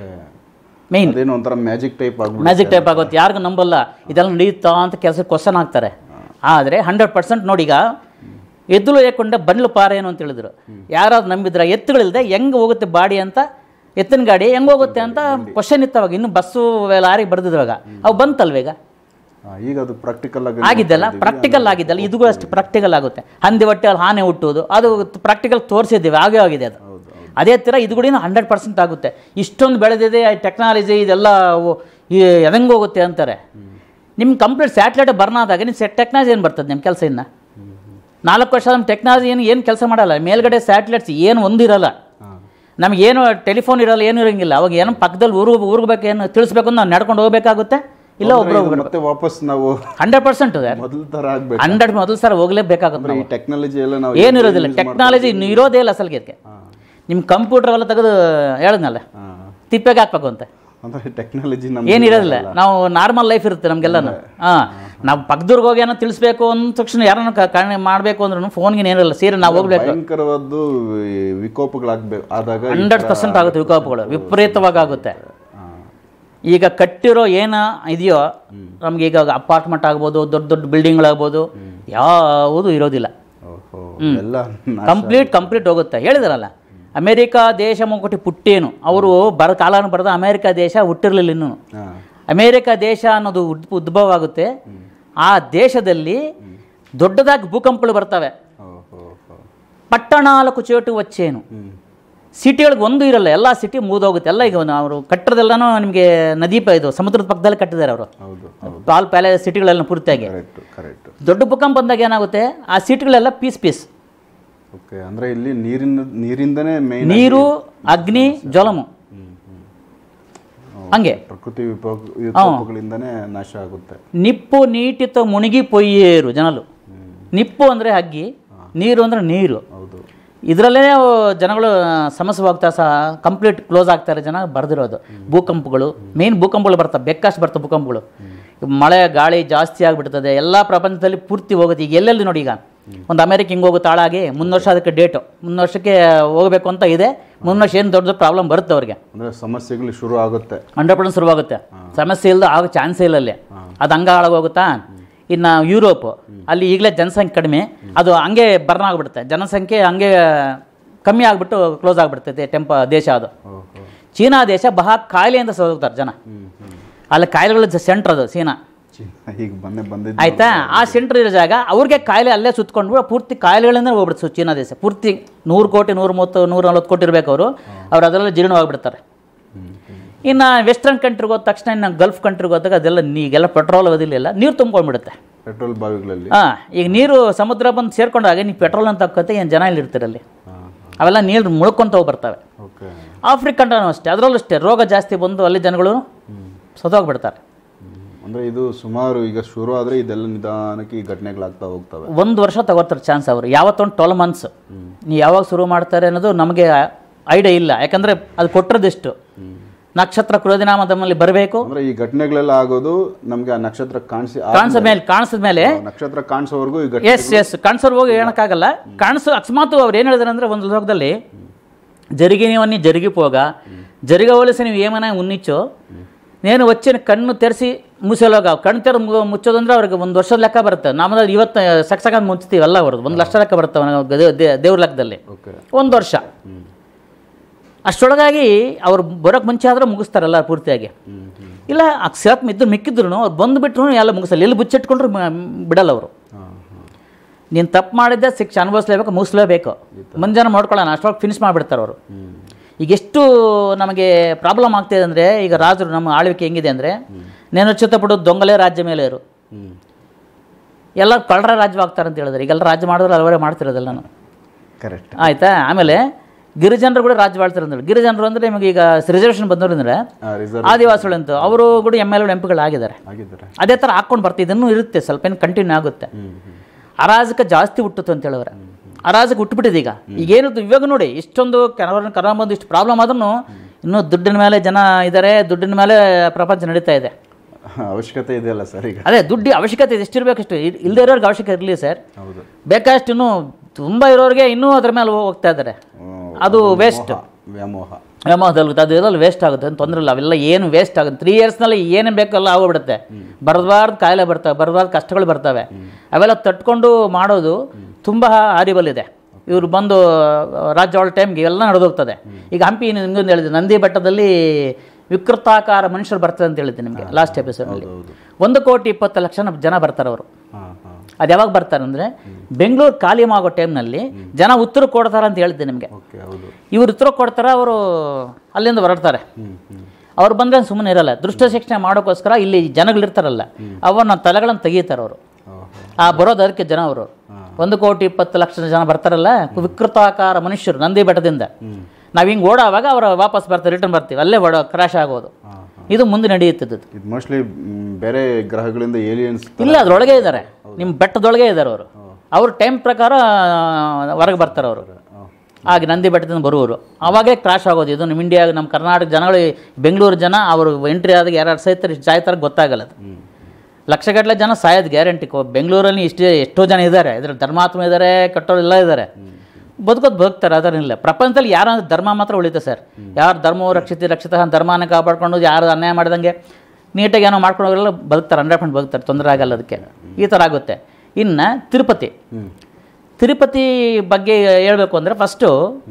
ಮೇನ್ ಒಂಥರ ಮ್ಯಾಜಿಕ್ ಟೈಪ್ ಆಗುತ್ತೆ. ಮ್ಯಾಜಿಕ್ ಟೈಪ್ ಆಗುತ್ತೆ, ಯಾರಿಗೂ ನಂಬಲ್ಲ ಇದೆಲ್ಲ ನಡೆಯುತ್ತಾ ಅಂತ ಕೆಲಸ ಕ್ವಶನ್ ಆಗ್ತಾರೆ. ಆದರೆ ಹಂಡ್ರೆಡ್ ಪರ್ಸೆಂಟ್ ನೋಡಿ, ಈಗ ಎದ್ದುಲು ಏಕೊಂಡೆ ಬಂಡ್ಲು ಪಾರ ಏನು ಅಂತ ಹೇಳಿದ್ರು. ಯಾರಾದ್ರು ನಂಬಿದ್ರ ಎತ್ತುಗಳಿಲ್ಲದೆ ಹೆಂಗೆ ಹೋಗುತ್ತೆ ಬಾಡಿ ಅಂತ, ಎತ್ತಿನ ಗಾಡಿ ಹೆಂಗೆ ಹೋಗುತ್ತೆ ಅಂತ ಕ್ವಶನ್ ಇತ್ತವಾಗ. ಇನ್ನು ಬಸ್ಸು ಲಾರಿ ಬರೆದಿದ್ವಾಗ ಅವು ಬಂತಲ್ವೇಗ. ಈಗ ಅದು ಪ್ರಾಕ್ಟಿಕಲ್ ಆಗಿದ್ದಲ್ಲ, ಪ್ರಾಕ್ಟಿಕಲ್ ಆಗಿದ್ದಲ್ಲ, ಇದು ಅಷ್ಟು ಪ್ರಾಕ್ಟಿಕಲ್ ಆಗುತ್ತೆ. ಹಂದಿ ಹೊಟ್ಟೆಯಲ್ಲಿ ಆನೆ ಹುಟ್ಟುವುದು ಅದು ಪ್ರಾಕ್ಟಿಕಲ್ ತೋರಿಸಿದ್ದೀವಿ, ಆಗೇ ಆಗಿದೆ ಅದು. ಅದೇ ಥರ ಇದು ಕೂಡ ಹಂಡ್ರೆಡ್ ಪರ್ಸೆಂಟ್ ಆಗುತ್ತೆ. ಇಷ್ಟೊಂದು ಬೆಳೆದಿದೆ ಟೆಕ್ನಾಲಜಿ, ಇದೆಲ್ಲ ಹೆಂಗೆ ಹೋಗುತ್ತೆ ಅಂತಾರೆ. ನಿಮ್ಮ ಕಂಪ್ಲೀಟ್ ಸ್ಯಾಟಲೈಟ್ ಬರ್ನ್ ಆದಾಗ ನಿಮ್ಮ ಸೆಟ್ ಟೆಕ್ನಾಲಜಿ ಏನು ಬರ್ತದೆ ನಿಮ್ಮ ಕೆಲಸ? ಇನ್ನು ನಾಲ್ಕು ವರ್ಷ ನಮ್ಮ ಟೆಕ್ನಾಲಜಿ ಏನು ಏನು ಕೆಲಸ ಮಾಡಲ್ಲ. ಮೇಲ್ಗಡೆ ಸ್ಯಾಟಲೈಟ್ಸ್ ಏನು ಒಂದಿರಲ್ಲ, ನಮಗೇನು ಟೆಲಿಫೋನ್ ಇರಲ್ಲ, ಏನು ಇರೋಂಗಿಲ್ಲ. ಅವಾಗ ಏನೋ ಪಕ್ಕದಲ್ಲಿ ಊರು ಊರಿಗೆ ಬೇಕು, ಏನು ತಿಳಿಸ್ಬೇಕು ಅಂತ ನಾವು ನಡ್ಕೊಂಡು ಹೋಗಬೇಕಾಗುತ್ತೆ. ಇಲ್ಲ ಒಬ್ಬರು ಮತ್ತೆ ವಾಪಸ್ ನಾವು ಹಂಡ್ರೆಡ್ ಪರ್ಸೆಂಟ್ ಹಂಡ್ರೆಡ್ ಮೊದಲು ಸರ್ ಹೋಗ್ಲೇಬೇಕಾಗುತ್ತೆ. ಟೆಕ್ನಾಲಜಿ ಎಲ್ಲ ನಾವು ಏನಿರೋದಿಲ್ಲ, ಟೆಕ್ನಾಲಜಿ ಇನ್ನು ಇರೋದೇ ಇಲ್ಲ ಅಸಲ್ಗೆ. ಅದಕ್ಕೆ ನಿಮ್ಮ ಕಂಪ್ಯೂಟರ್ ಎಲ್ಲ ತೆಗೆದು ಹೇಳಿದ್ನಲ್ಲ ತಿಪ್ಪೆಗೆ ಹಾಕ್ಬೇಕು ಅಂತ ಟೆಕ್ನಾಲಜಿ ಏನಿರೋದಿಲ್ಲ. ನಾವು ನಾರ್ಮಲ್ ಲೈಫ್ ಇರುತ್ತೆ ನಮಗೆಲ್ಲನೂ. ಹಾಂ, ನಾವು ಪಕ್ಕದೂರ್ಗೆ ಹೋಗಿ ಏನೋ ತಿಳಿಸ್ಬೇಕು ಅಂದ ತಕ್ಷಣ ಯಾರನ್ನು ಕಾರಣ ಮಾಡಬೇಕು ಅಂದ್ರೂ ಫೋನ್ಗೆ ಏನಿರಲ್ಲ, ಸೀರೆ ನಾವು ಹೋಗ್ಬೇಕು. ಭಯಂಕರವಾದ ವಿಕೋಪಗಳಾಗಬೇಕು ಆದಾಗ ಹಂಡ್ರೆಡ್ ಪರ್ಸೆಂಟ್ ಆಗುತ್ತೆ, ವಿಕೋಪಗಳು ವಿಪರೀತವಾಗಿ ಆಗುತ್ತೆ. ಈಗ ಕಟ್ಟಿರೋ ಏನ ಇದೆಯೋ ನಮ್ಗೆ, ಈಗ ಅಪಾರ್ಟ್ಮೆಂಟ್ ಆಗ್ಬೋದು, ದೊಡ್ಡ ದೊಡ್ಡ ಬಿಲ್ಡಿಂಗ್ಗಳಾಗ್ಬೋದು, ಯಾವುದು ಇರೋದಿಲ್ಲ. ಕಂಪ್ಲೀಟ್ ಕಂಪ್ಲೀಟ್ ಹೋಗುತ್ತೆ. ಹೇಳಿದಾರಲ್ಲ, ಅಮೇರಿಕಾ ದೇಶ ಮುಗ್ಗಟ್ಟಿ ಪುಟ್ಟೇನು ಅವರು ಬರ ಕಾಲನ ಬರೆದ ಅಮೇರಿಕಾ ದೇಶ ಹುಟ್ಟಿರಲಿಲ್ಲ ಇನ್ನೂ. ಅಮೇರಿಕಾ ದೇಶ ಅನ್ನೋದು ಉದ್ಭವ ಆಗುತ್ತೆ. ಆ ದೇಶದಲ್ಲಿ ದೊಡ್ಡದಾಗಿ ಭೂಕಂಪಗಳು ಬರ್ತವೆ. ಪಟ್ಟಣಾలకు ಚೋಟು వచ్చేను. ಸಿಟಿಗಳಿಗೆ ಒಂದು ಇರಲ್ಲ, ಎಲ್ಲ ಸಿಟಿ ಮುಗಿದೋಗುತ್ತೆ. ಎಲ್ಲ ಈಗ ಅವರು ಕಟ್ಟಡದೆಲ್ಲನೂ ನಿಮಗೆ ನದಿ ಪ ಇದು ಸಮುದ್ರದ ಪಕ್ಕದಲ್ಲಿ ಕಟ್ಟಿದ್ದಾರೆ ಅವರು. ಪಾಲ್ ಪ್ಯಾಲೇಸ್ ಸಿಟಿಗಳೆಲ್ಲ ಪೂರ್ತಿಯಾಗಿ. ದೊಡ್ಡ ಭೂಕಂಪ ಬಂದಾಗ ಏನಾಗುತ್ತೆ, ಆ ಸಿಟಿಗಳೆಲ್ಲ ಪೀಸ್ ಪೀಸ್. ಅಂದರೆ ಇಲ್ಲಿ ನೀರಿನ ನೀರಿಂದನೇ ಮೇನ್, ನೀರು, ಅಗ್ನಿ, ಜ್ವಲಮು, ಹಂಗೆ ಪ್ರಕೃತಿ ವಿಕೋಪಗಳಿಂದನೇ ನಾಶ ಆಗುತ್ತೆ. ನಿಪ್ಪು ನೀಟಿತ ಮುಣಿಗಿ ಪೊಯ್ಯೇರು ಜನರು. ನಿಪ್ಪು ಅಂದರೆ ಅಗ್ಗಿ, ನೀರು ಅಂದರೆ ನೀರು. ಇದರಲ್ಲೇ ಜನಗಳು ಸಮಸ್ಯೆ ಹೋಗ್ತಾ ಸಹ ಕಂಪ್ಲೀಟ್ ಕ್ಲೋಸ್ ಆಗ್ತಾರೆ ಜನ ಬರೆದಿರೋದು. ಭೂಕಂಪಗಳು ಮೇನ್ ಭೂಕಂಪಗಳು ಬರ್ತವೆ, ಬೆಕ್ಕಷ್ಟು ಬರ್ತವೆ ಭೂಕಂಪಗಳು. ಮಳೆ ಗಾಳಿ ಜಾಸ್ತಿ ಆಗಿಬಿಡ್ತದೆ, ಎಲ್ಲ ಪ್ರಪಂಚದಲ್ಲಿ ಪೂರ್ತಿ ಹೋಗುತ್ತೆ. ಈಗ ಎಲ್ಲೆಲ್ಲಿ ನೋಡಿ, ಈಗ ಒಂದು ಅಮೇರಿಕ ಹಿಂಗೆ ಹೋಗುತ್ತೆ ಹಾಳಾಗಿ, ಮುಂದಿನ ವರ್ಷ ಅದಕ್ಕೆ ಡೇಟು ಮುಂದಿನ ವರ್ಷಕ್ಕೆ ಹೋಗಬೇಕು ಅಂತ ಇದೆ. ಮುಂದಿನ ವರ್ಷ ಏನು ದೊಡ್ಡ ದೊಡ್ಡ ಪ್ರಾಬ್ಲಮ್ ಬರುತ್ತೆ ಅವ್ರಿಗೆ, ಸಮಸ್ಯೆಗಳು ಶುರು ಆಗುತ್ತೆ. ಹಂಡ್ರೆಡ್ ಪರ್ಸೆಂಟ್ ಶುರುವಾಗುತ್ತೆ. ಸಮಸ್ಯೆ ಇಲ್ಲದ ಆಗೋ ಚಾನ್ಸೇ ಇಲ್ಲ ಅಲ್ಲಿ. ಅದು ಹಂಗೆ ಹಾಳಾಗೋಗುತ್ತಾ. ಇನ್ನು ಯುರೋಪ್ ಅಲ್ಲಿ ಈಗಲೇ ಜನಸಂಖ್ಯೆ ಕಡಿಮೆ, ಅದು ಹಂಗೆ ಬರ್ನ್ ಆಗಿಬಿಡುತ್ತೆ, ಜನಸಂಖ್ಯೆ ಹಂಗೆ ಕಮ್ಮಿ ಆಗಿಬಿಟ್ಟು ಕ್ಲೋಸ್ ಆಗಿಬಿಡ್ತೈತೆ ಟೆಂಪ ದೇಶ ಅದು. ಚೀನಾ ದೇಶ ಬಹಳ ಕಾಯಿಲೆಯಿಂದ ಹೋಗ್ತಾರೆ ಜನ, ಅಲ್ಲಿ ಕಾಯಿಲೆಗಳ ಸೆಂಟ್ರ್ ಅದು ಚೀನಾ. ಈಗ ಬಂದೆ ಬಂದಿದ್ದು ಆಯಿತಾ, ಆ ಸೆಂಟ್ರ್ ಇರೋ ಜಾಗ ಅವ್ರಿಗೆ ಕಾಯಿಲೆ ಅಲ್ಲೇ ಸುತ್ಕೊಂಡು ಪೂರ್ತಿ ಕಾಯಿಲೆಗಳಿಂದ ಹೋಗ್ಬಿಡ್ತು ಚೀನಾ ದೇಶ ಪೂರ್ತಿ. ನೂರು ಕೋಟಿ ನೂರ ಮೂವತ್ತು ನೂರ ನಲ್ವತ್ತು ಕೋಟಿ ಇರಬೇಕು ಅವರು, ಅವ್ರು ಅದೆಲ್ಲ ಜೀರ್ಣವಾಗಿಬಿಡ್ತಾರೆ. ಇನ್ನು ವೆಸ್ಟರ್ನ್ ಕಂಟ್ರಿಗೆ ಹೋದ ತಕ್ಷಣ ಇನ್ನು ಗಲ್ಫ್ ಕಂಟ್ರಿಗೆ ಹೋದಾಗ ಅದೆಲ್ಲ ಈಗೆಲ್ಲ ಪೆಟ್ರೋಲ್ ಅದಿಲ್ಲ, ನೀರು ತುಂಬ್ಕೊಂಡ್ಬಿಡುತ್ತೆ ಪೆಟ್ರೋಲ್ ಬಾವಿಗಳಲ್ಲಿ. ಹಾಂ, ಈಗ ನೀರು ಸಮುದ್ರ ಬಂದು ಸೇರ್ಕೊಂಡಾಗ ನೀವು ಪೆಟ್ರೋಲ್ ಅಂತ ಹಾಕೋತ್ತೆ, ಏನು ಜನ ಇಲ್ಲಿ ಇರ್ತಿರಲ್ಲಿ, ಅವೆಲ್ಲ ನೀರು ಮುಳ್ಕೊಂತ ಹೋಗಿ ಬರ್ತವೆ. ಆಫ್ರಿಕಾ ಕಂಟ್ರಿನೂ ಅಷ್ಟೇ, ಅದರಲ್ಲೂ ಅಷ್ಟೇ ರೋಗ ಜಾಸ್ತಿ ಬಂದು ಅಲ್ಲಿ ಜನಗಳು ಸತ್ತೋಗ್ಬಿಡ್ತಾರೆ. ಅಂದರೆ ಇದು ಸುಮಾರು ಈಗ ಶುರು ಆದರೆ ಇದೆಲ್ಲ ನಿಧಾನಕ್ಕೆ ಈ ಘಟನೆಗಳಾಗ್ತಾ ಹೋಗ್ತವೆ. ಒಂದು ವರ್ಷ ತಗೋತಾರೆ ಚಾನ್ಸ್ ಅವರು, ಯಾವತ್ತೊಂದು ಟ್ವೆಲ್ ಮಂತ್ಸ್ ನೀವು ಯಾವಾಗ ಶುರು ಮಾಡ್ತಾರೆ ಅನ್ನೋದು ನಮಗೆ ಐಡಿಯಾ ಇಲ್ಲ. ಯಾಕಂದರೆ ಅದು ಕೊಟ್ಟಿರೋದಿಷ್ಟು ನಕ್ಷತ್ರ ಕೃದಿನಾಮದಲ್ಲಿ ಬರಬೇಕು. ಅಂದರೆ ಈ ಘಟನೆಗಳೆಲ್ಲ ಆಗೋದು ನಮಗೆ ಆ ನಕ್ಷತ್ರ ಕಾಣಿಸಿ ಕಾಣಿಸಿದ ಮೇಲೆ ಕಾಣಿಸಿದ ಮೇಲೆ ನಕ್ಷತ್ರ ಕಾಣಿಸೋವರೆಗೂ ಎಸ್ ಎಸ್ ಕಾಣಿಸೋರು ಹೋಗಿ ಹೇಳೋಕ್ಕಾಗಲ್ಲ. ಕಾಣಿಸೋ ಅಕಸ್ಮಾತ್ ಅವ್ರು ಏನು ಹೇಳಿದಾರೆ ಅಂದರೆ ಒಂದು ಲೋಕದಲ್ಲಿ జరిగినవన్నీ జరిగిపోగా జరగవలసిన ನೀವು ఏమైనా ఉన్నిచ్చో నేను వచ్చిన ಕಣ್ಣು ತೆರೆಸಿ ಮುಸಲೋಗ ಕಣ್ಣು ತೆರೆದು ಮುಚ್ಚೋದಂದ್ರೆ ಅವ್ರಿಗೆ ಒಂದು ವರ್ಷದ ಲೆಕ್ಕ ಬರುತ್ತೆ. ನಮ್ಮದು ಇವತ್ತು ಸಕ್ಸಕ ಮುಚ್ತೀವಿ ಎಲ್ಲ ಅವ್ರದ್ದು ಒಂದು ಲಕ್ಷ ಲೆಕ್ಕ ಬರ್ತವೆ ದೇವ್ರ ಲೆಕ್ಕದಲ್ಲಿ ಒಂದು ವರ್ಷ. ಅಷ್ಟೊಳಗಾಗಿ ಅವ್ರು ಬರೋಕ್ಕೆ ಮುಂಚೆ ಆದರೂ ಮುಗಿಸ್ತಾರಲ್ಲ ಪೂರ್ತಿಯಾಗಿ. ಇಲ್ಲ ಅಕ್ಷರತ್ ಇದ್ದು ಮಿಕ್ಕಿದ್ರು ಅವ್ರು ಬಂದುಬಿಟ್ರು ಎಲ್ಲ ಮುಗಿಸಲ್ಲ, ಎಲ್ಲಿ ಬುಚ್ಚಿಟ್ಕೊಂಡ್ರು ಬಿಡಲ್ಲ ಅವರು. ನೀನು ತಪ್ಪು ಮಾಡಿದ್ದೆ ಶಿಕ್ಷೆ ಅನುಭವಿಸ್ಲೇಬೇಕು, ಮುಗಿಸ್ಲೇಬೇಕು, ಮುಂಜಾನೆ ಮಾಡ್ಕೊಳ್ಳೋಣ ಅಷ್ಟೊಳಗೆ ಫಿನಿಶ್ ಮಾಡಿಬಿಡ್ತಾರೆ ಅವರು. ಈಗ ಎಷ್ಟು ನಮಗೆ ಪ್ರಾಬ್ಲಮ್ ಆಗ್ತಿದೆ ಅಂದರೆ, ಈಗ ರಾಜರು ನಮ್ಮ ಆಳ್ವಿಕೆ ಹೆಂಗಿದೆ ಅಂದರೆ, ನೇನು ಚಿತ್ತಪಡೋದು ದೊಂಗಲೇ ರಾಜ್ಯ ಮೇಲೆ ಇರು, ಎಲ್ಲ ಕಳ್ಳರ ರಾಜ್ಯವಾಗ್ತಾರೆ ಅಂತ ಹೇಳಿದ್ರೆ ಈಗೆಲ್ಲ ರಾಜ್ಯ ಮಾಡಿದ್ರೆ ಅಲ್ವರೇ ಮಾಡ್ತಿರೋದಿಲ್ಲ ನಾನು. ಕರೆಕ್ಟ್ ಆಯಿತಾ. ಆಮೇಲೆ ಗಿರಿಜನರು ಕೂಡ ರಾಜ್ಯ ಆಳ್ತಾರೆ ಅಂತೇಳಿ. ಗಿರಿಜನರು ಅಂದರೆ ನಿಮಗೆ ಈಗ ರಿಸರ್ವೇಷನ್ ಬಂದವರು ಅಂದರೆ ಆದಿವಾಸಿಗಳು ಅಂತ ಅವರು ಕೂಡ ಎಮ್ ಎಲ್ ಎಂ ಪಿಗಳು ಆಗಿದ್ದಾರೆ. ಅದೇ ಥರ ಹಾಕ್ಕೊಂಡು ಬರ್ತೀವಿ, ಇದನ್ನು ಇರುತ್ತೆ, ಸ್ವಲ್ಪ ಏನು ಕಂಟಿನ್ಯೂ ಆಗುತ್ತೆ. ಅರಾಜಕ ಜಾಸ್ತಿ ಹುಟ್ಟುತ್ತೆ ಅಂತ ಹೇಳಿದ್ರೆ ಅರಾಜಕ ಹುಟ್ಟುಬಿಟ್ಟಿದೆ ಈಗ. ಈಗೇನಿತ್ತು ಇವಾಗ ನೋಡಿ, ಇಷ್ಟೊಂದು ಕರೋನಾ ಕರೋನಾ ಬಂದು ಇಷ್ಟು ಪ್ರಾಬ್ಲಮ್ ಆದ್ರೂ ಇನ್ನೂ ದುಡ್ಡಿನ ಮೇಲೆ ಜನ ಇದ್ದಾರೆ, ದುಡ್ಡಿನ ಮೇಲೆ ಪ್ರಪಂಚ ನಡೀತಾ ಇದೆ. ಅವಶ್ಯಕತೆ ಇದೆಯಲ್ಲ ಸರ್ ಈಗ. ಅದೇ ದುಡ್ಡು ಅವಶ್ಯಕತೆ ಇದೆ, ಎಷ್ಟಿರಬೇಕಷ್ಟು, ಇಲ್ಲದೆ ಇರೋರಿಗೆ ಅವಶ್ಯಕತೆ ಇರಲಿ ಸರ್. ಬೇಕಾಷ್ಟು ಇನ್ನೂ ತುಂಬ ಇರೋರಿಗೆ ಇನ್ನೂ ಅದ್ರ ಮೇಲೆ ಹೋಗ್ತಾ ಇದ್ದಾರೆ, ಅದು ವೇಸ್ಟ್. ವ್ಯಾಮೋಹ ವ್ಯಾಮೋಹದಲ್ಲಿ ಅದು ಇರೋಲ್ಲ, ವೇಸ್ಟ್ ಆಗುತ್ತೆ ಅಂತ ತೊಂದರೆ ಇಲ್ಲ. ಅವೆಲ್ಲ ಏನು ವೇಸ್ಟ್ ಆಗುತ್ತೆ, ತ್ರೀ ಇಯರ್ಸ್ನಲ್ಲಿ ಏನೇನು ಬೇಕಲ್ಲ ಆಗೋಗ್ಬಿಡುತ್ತೆ. ಬರಬಾರ್ದು ಕಾಯಿಲೆ ಬರ್ತವೆ, ಬರಬಾರ್ದು ಕಷ್ಟಗಳು ಬರ್ತವೆ, ಅವೆಲ್ಲ ತಟ್ಕೊಂಡು ಮಾಡೋದು ತುಂಬ ಹಾರಿಬಲ್ ಇದೆ. ಇವರು ಬಂದು ರಾಜ್ಯ ಆಳೋ ಟೈಮ್ಗೆ ಎಲ್ಲ ನಡೆದೋಗ್ತದೆ. ಈಗ ಹಂಪಿ ನಿಮ್ಗೊಂದು ಹೇಳಿದೆ, ನಂದಿ ಬೆಟ್ಟದಲ್ಲಿ ವಿಕೃತಾಕಾರ ಮನುಷ್ಯರು ಬರ್ತಾರೆ ಅಂತ ಹೇಳಿದ್ದೆ ನಿಮಗೆ ಲಾಸ್ಟ್ ಎಪಿಸೋಡ್ನಲ್ಲಿ. ಒಂದು ಕೋಟಿ ಇಪ್ಪತ್ತು ಲಕ್ಷ ಜನ ಬರ್ತಾರೆ ಅವರು. ಅದು ಯಾವಾಗ ಬರ್ತಾರೆ ಅಂದರೆ, ಬೆಂಗಳೂರು ಖಾಲಿ ಆಗೋ ಟೈಮ್ನಲ್ಲಿ ಜನ ಉತ್ತರ ಕೊಡ್ತಾರೆ ಅಂತ ಹೇಳಿದ್ದೆ ನಿಮಗೆ. ಇವ್ರು ಉತ್ತರ ಕೊಡ್ತಾರೆ, ಅವರು ಅಲ್ಲಿಂದ ಹೊರಡ್ತಾರೆ. ಅವ್ರು ಬಂದರೆ ಸುಮ್ಮನೆ ಇರಲ್ಲ, ದೃಷ್ಟ ಶಿಕ್ಷಣ ಮಾಡೋಕ್ಕೋಸ್ಕರ ಇಲ್ಲಿ ಜನಗಳಿರ್ತಾರಲ್ಲ ಅವನ್ನ ತಲೆಗಳನ್ನು ತೆಗೀತಾರೆ ಅವರು. ಆ ಬರೋದು ಅದಕ್ಕೆ ಜನ ಅವರು ಒಂದು ಕೋಟಿ ಇಪ್ಪತ್ತು ಲಕ್ಷ ಜನ ಬರ್ತಾರಲ್ಲ, ವಿಕೃತಾಕಾರ ಮನುಷ್ಯರು ನಂದಿ ಬೆಟ್ಟದಿಂದ. ನಾವು ಹಿಂಗೆ ಓಡೋವಾಗ ಅವರು ವಾಪಸ್ ಬರ್ತಾರೆ, ರಿಟರ್ನ್ ಬರ್ತೀವಿ, ಅಲ್ಲೇ ಓಡೋ ಕ್ರಾಶ್ ಆಗೋದು. ಇದು ಮುಂದೆ ನಡೆಯುತ್ತಿದ್ದು. ಮೋಸ್ಟ್ಲಿ ಬೇರೆ ಗ್ರಹಗಳಿಂದ ಏಲಿಯನ್ಸ್ ಇಲ್ಲ, ಅದರೊಳಗೆ ಇದ್ದಾರೆ, ನಿಮ್ಮ ಬೆಟ್ಟದೊಳಗೆ ಇದ್ದಾರೆ ಅವರು. ಅವ್ರ ಟೈಮ್ ಪ್ರಕಾರ ಹೊರಗೆ ಬರ್ತಾರೆ ಅವರು. ಹಾಗೆ ನಂದಿ ಬೆಟ್ಟದಿಂದ ಬರುವರು ಆವಾಗಲೇ ಕ್ರಾಶ್ ಆಗೋದು. ಇದು ನಮ್ಮ ಇಂಡಿಯಾ, ನಮ್ಮ ಕರ್ನಾಟಕ ಜನಗಳು, ಬೆಂಗಳೂರು ಜನ ಅವರು ಎಂಟ್ರಿ ಆದಾಗ ಯಾರು ಸಾಯ್ತಾರೆ, ಇಷ್ಟು ಸಾಯ್ತಾರೆ ಗೊತ್ತಾಗಲ್ಲ. ಅದು ಲಕ್ಷಗಟ್ಟಲೆ ಜನ ಸಾಯೋದು ಗ್ಯಾರಂಟಿ. ಬೆಂಗಳೂರಲ್ಲಿ ಇಷ್ಟೇ ಎಷ್ಟೋ ಜನ ಇದ್ದಾರೆ, ಇದ್ರ ಧರ್ಮಾತ್ಮ ಇದ್ದಾರೆ, ಕಟ್ಟೋರು ಎಲ್ಲ ಇದ್ದಾರೆ, ಬದುಕೋದು ಬದುಕ್ತಾರೆ, ಅದನ್ನಿಲ್ಲ. ಪ್ರಪಂಚದಲ್ಲಿ ಯಾರು ಧರ್ಮ ಮಾತ್ರ ಉಳಿತೆ ಸರ್. ಯಾರು ಧರ್ಮವು ರಕ್ಷಿತ ರಕ್ಷಿತ ಧರ್ಮನ ಕಾಪಾಡ್ಕೊಂಡು ಯಾರು ಅನ್ಯಾಯ ಮಾಡಿದಂಗೆ ನೀಟಾಗಿ ಏನೋ ಮಾಡ್ಕೊಂಡೋಗೆಲ್ಲ ಬದುಕ್ತಾರೆ, ಹಂಡ್ರೆಡ್ ಪರ್ಸೆಂಟ್ ಬದುಕ್ತಾರೆ, ತೊಂದರೆ ಆಗಲ್ಲ ಅದಕ್ಕೆ. ಈ ಥರ ಆಗುತ್ತೆ. ಇನ್ನು ತಿರುಪತಿ ತಿರುಪತಿ ಬಗ್ಗೆ ಹೇಳಬೇಕು ಅಂದರೆ, ಫಸ್ಟು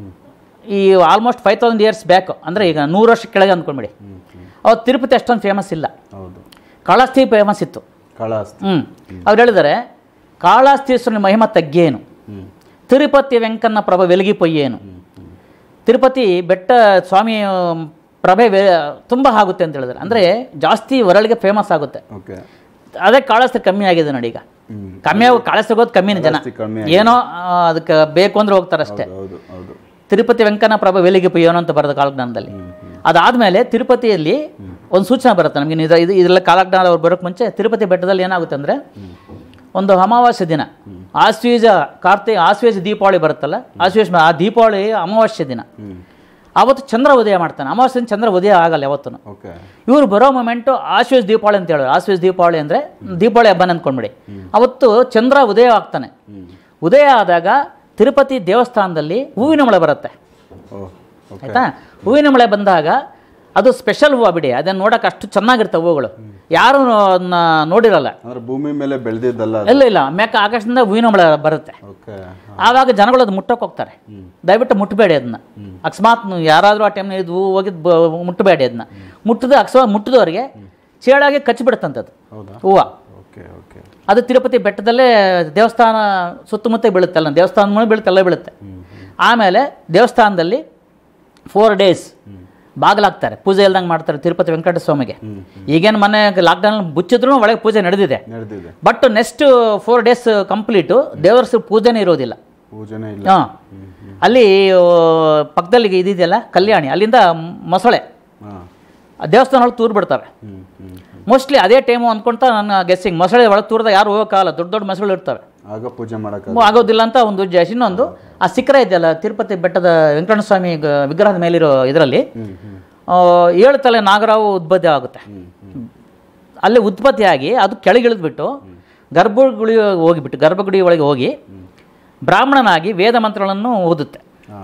ಈ almost five thousand years back, ಅಂದರೆ ಈಗ ನೂರು ವರ್ಷ ಕೆಳಗೆ ಅಂದ್ಕೊಂಡ್ಬಿಡಿ. ಅವತ್ತು ತಿರುಪತಿ ಅಷ್ಟೊಂದು ಫೇಮಸ್ ಇಲ್ಲ, ಕಾಳಹಸ್ತಿ ಫೇಮಸ್ ಇತ್ತು. ಕಾಳಹಸ್ತಿ ಹ್ಞೂ ಅವ್ರು ಹೇಳಿದ್ದಾರೆ, ಕಾಳಹಸ್ತೀಶ್ವರನ ಮಹಿಮ ತಗ್ಗೇನು, ತಿರುಪತಿ ವೆಂಕನ್ನ ಪ್ರಭ వెలిగిపోయేನು. ತಿರುಪತಿ ಬೆಟ್ಟ ಸ್ವಾಮಿ ಪ್ರಭೆ ತುಂಬ ಆಗುತ್ತೆ ಅಂತ ಹೇಳಿದ್ರೆ, ಅಂದರೆ ಜಾಸ್ತಿ ಹೊರಳಿಗೆ ಫೇಮಸ್ ಆಗುತ್ತೆ. ಅದೇ ಕಾಳಹಸ್ತಿ ಕಮ್ಮಿ ಆಗಿದೆ ನೋಡಿ. ಈಗ ಕಮ್ಮಿ ಆಗ ಕಾಳಹಸ್ತಿ ಹೋಗೋದು ಕಮ್ಮಿನ ಜನ, ಏನೋ ಅದಕ್ಕೆ ಬೇಕು ಅಂದ್ರೆ ಹೋಗ್ತಾರೆ ಅಷ್ಟೇ. ತಿರುಪತಿ ವೆಂಕನ ಪ್ರಭ వెలిగిపోయేನು ಅಂತ ಬರೋದು ಕಾಲಜ್ಞಾನದಲ್ಲಿ. ಅದಾದಮೇಲೆ ತಿರುಪತಿಯಲ್ಲಿ ಒಂದು ಸೂಚನೆ ಬರುತ್ತೆ ನಮಗೆ. ಇದು ಇದೆಲ್ಲ ಕಾಲಜ್ಞಾನ ಅವ್ರು ಬರೋಕ್ಕೆ ಮುಂಚೆ ತಿರುಪತಿ ಬೆಟ್ಟದಲ್ಲಿ ಏನಾಗುತ್ತೆ ಅಂದರೆ, ಒಂದು ಅಮಾವಾಸ್ಯೆ ದಿನ, ಆಶ್ವೀಜ ಕಾರ್ತಿಕ ಆಶ್ವೀಜ ದೀಪಾವಳಿ ಬರುತ್ತಲ್ಲ, ಆಶ್ವೀಜ ಆ ದೀಪಾವಳಿ ಅಮಾವಾಸ್ಯೆ ದಿನ ಆವತ್ತು ಚಂದ್ರ ಉದಯ ಮಾಡ್ತಾನೆ. ಅಮಾವಾಸ್ಯೆ ಚಂದ್ರ ಉದಯ ಆಗಲ್ಲ ಯಾವತ್ತೂ. ಇವರು ಬರೋ ಮೊಮೆಂಟು ಆಶ್ವೀಜ ದೀಪಾವಳಿ ಅಂತ ಹೇಳೋರು. ಆಶ್ವೀಜ ದೀಪಾವಳಿ ಅಂದರೆ ದೀಪಾವಳಿ ಹಬ್ಬನ ಅಂದ್ಕೊಂಡ್ಬಿಡಿ. ಅವತ್ತು ಚಂದ್ರ ಉದಯ ಆಗ್ತಾನೆ. ಉದಯ ಆದಾಗ ತಿರುಪತಿ ದೇವಸ್ಥಾನದಲ್ಲಿ ಹೂವಿನ ಮಳೆ ಬರುತ್ತೆ, ಆಯಿತಾ. ಹೂವಿನ ಮಳೆ ಬಂದಾಗ ಅದು ಸ್ಪೆಷಲ್ ಹೂವು ಬಿಡಿ, ಅದನ್ನು ನೋಡೋಕೆ ಅಷ್ಟು ಚೆನ್ನಾಗಿರ್ತವೆ ಹೂವುಗಳು, ಯಾರು ಅದನ್ನ ನೋಡಿರಲ್ಲ. ಅಂದ್ರೆ ಭೂಮಿ ಮೇಲೆ ಬೆಳೆದಿದ್ದಲ್ಲ, ಇಲ್ಲ ಇಲ್ಲ ಮೇಕ ಆಕಾಶದಿಂದ ಹೂವಿನ ಮಳೆ ಬರುತ್ತೆ. ಆವಾಗ ಜನಗಳು ಅದು ಮುಟ್ಟೋಕೆ ಹೋಗ್ತಾರೆ. ದಯವಿಟ್ಟು ಮುಟ್ಟಬೇಡಿ ಅದನ್ನ. ಅಕಸ್ಮಾತ್ ಯಾರಾದರೂ ಆ ಟೈಮ್ನ ಇದು ಹೋಗಿದ್ದು ಮುಟ್ಟಬೇಡಿ ಅದನ್ನ. ಮುಟ್ಟಿದ ಅಕಸ್ಮಾತ್ ಮುಟ್ಟಿದವರಿಗೆ ಚೇಳಾಗಿ ಕಚ್ಚಿಬಿಡುತ್ತಂಥದ್ದು ಹೂವು. ಅದು ತಿರುಪತಿ ಬೆಟ್ಟದಲ್ಲೇ ದೇವಸ್ಥಾನ ಸುತ್ತಮುತ್ತ ಬೀಳುತ್ತೆ, ಅಲ್ಲ ದೇವಸ್ಥಾನ ಮೇಲೆ ಬೀಳುತ್ತೆ, ಎಲ್ಲ ಬೀಳುತ್ತೆ. ಆಮೇಲೆ ದೇವಸ್ಥಾನದಲ್ಲಿ ಫೋರ್ ಡೇಸ್ ಬಾಗಿಲಾಗ್ತಾರೆ, ಪೂಜೆ ಇಲ್ದಂಗೆ ಮಾಡ್ತಾರೆ ತಿರುಪತಿ ವೆಂಕಟೇಶ್ವರ ಸ್ವಾಮಿಗೆ. ಈಗೇನು ಮೊನ್ನೆ ಲಾಕ್ಡೌನ್ ಮುಚ್ಚಿದ್ರು ಒಳಗೆ ಪೂಜೆ ನಡೆದಿದೆ. But next four days complete ದೇವರ ಪೂಜೆನೇ ಇರೋದಿಲ್ಲ. ಹಾಂ, ಅಲ್ಲಿ ಪಕ್ಕದಲ್ಲಿ ಇದಿದೆಯಲ್ಲ ಕಲ್ಯಾಣಿ, ಅಲ್ಲಿಂದ ಮೊಸಳೆ ದೇವಸ್ಥಾನ ಒಳಗೆ ತೂರು ಬಿಡ್ತಾರೆ. ಮೋಸ್ಟ್ಲಿ ಅದೇ ಟೈಮು ಅಂದ್ಕೊಂತ ನನ್ನ ಗೆಸ್ಸಿಂಗ್, ಮೊಸಳೆ ಒಳಗೆ ತೂರ್ದ ಯಾರು ಹೋಗೋಕ್ಕಾಗಲ್ಲ, ದೊಡ್ಡ ದೊಡ್ಡ ಮೊಸಳೆ ಇರ್ತವೆ, ಆಗ ಪೂಜೆ ಮಾಡೋಕೆ ಆಗೋದಿಲ್ಲ ಅಂತ ಒಂದು ಉದ್ದೇಶ. ಇನ್ನೊಂದು ಆ ಶಿಖರ ಇದೆಯಲ್ಲ ತಿರುಪತಿ ಬೆಟ್ಟದ ವೆಂಕಟೇಶ್ವರ ಸ್ವಾಮಿ ವಿಗ್ರಹದ ಮೇಲಿರೋ ಇದರಲ್ಲಿ ಏಳು ತಲೆ ನಾಗರಾವು ಉದ್ಭತ್ತಿ ಆಗುತ್ತೆ. ಅಲ್ಲಿ ಉತ್ಪತ್ತಿಯಾಗಿ ಅದು ಕೆಳಗಿಳಿದ್ಬಿಟ್ಟು ಗರ್ಭಗುಡಿ ಹೋಗಿಬಿಟ್ಟು ಗರ್ಭಗುಡಿ ಒಳಗೆ ಹೋಗಿ ಬ್ರಾಹ್ಮಣನಾಗಿ ವೇದ ಮಂತ್ರಗಳನ್ನು ಓದುತ್ತೆ.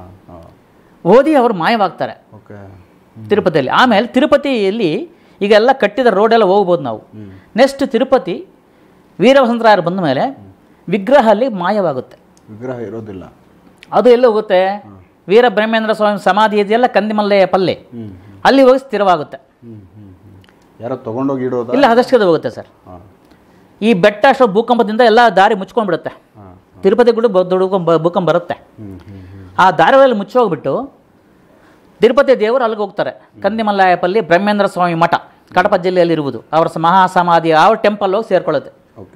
ಓದಿ ಅವರು ಮಾಯವಾಗ್ತಾರೆ ತಿರುಪತಿಯಲ್ಲಿ. ಆಮೇಲೆ ತಿರುಪತಿಯಲ್ಲಿ ಈಗೆಲ್ಲ ಕಟ್ಟಿದ ರೋಡೆಲ್ಲ ಹೋಗ್ಬೋದು ನಾವು. ನೆಕ್ಸ್ಟ್ ತಿರುಪತಿ ವೀರವಸಂತರಾಯರು ಬಂದ ಮೇಲೆ ವಿಗ್ರಹ ಅಲ್ಲಿ ಮಾಯವಾಗುತ್ತೆ, ವಿಗ್ರಹ ಇರೋದಿಲ್ಲ. ಅದು ಎಲ್ಲಿ ಹೋಗುತ್ತೆ? ವೀರ ಬ್ರಹ್ಮೇಂದ್ರ ಸ್ವಾಮಿ ಸಮಾಧಿ ಇದೆಯಲ್ಲ ಕಂದಿಮಲ್ಲೆಯ ಪಲ್ಲೆ, ಅಲ್ಲಿ ಹೋಗಿ ಸ್ಥಿರವಾಗುತ್ತೆ. ಯಾರೋ ತಗೊಂಡೋಗಿ ಇಡೋದು ಇಲ್ಲ, ಅದಷ್ಟೇ ಹೋಗುತ್ತೆ ಸರ್. ಈ ಬೆಟ್ಟ ಅಷ್ಟು ಭೂಕಂಪದಿಂದ ಎಲ್ಲ ದಾರಿ ಮುಚ್ಕೊಂಡ್ಬಿಡುತ್ತೆ. ತಿರುಪತಿ ಕೂಡ ದೊಡ್ಡ ಭೂಕಂಪ ಬರುತ್ತೆ. ಆ ದಾರಿಯಲ್ಲಿ ಮುಚ್ಚೋಗ್ಬಿಟ್ಟು ತಿರುಪತಿ ದೇವರು ಅಲ್ಲಿಗೆ ಹೋಗ್ತಾರೆ. ಕಂದಿಮಲ್ಲಾಯಪಲ್ಲಿ ಬ್ರಹ್ಮೇಂದ್ರ ಸ್ವಾಮಿ ಮಠ ಕಡಪ ಜಿಲ್ಲೆಯಲ್ಲಿರುವುದು, ಅವರ ಮಹಾಸಮಾಧಿ ಅವ್ರ ಟೆಂಪಲ್ ಹೋಗಿ ಸೇರ್ಕೊಳ್ಳುತ್ತೆ.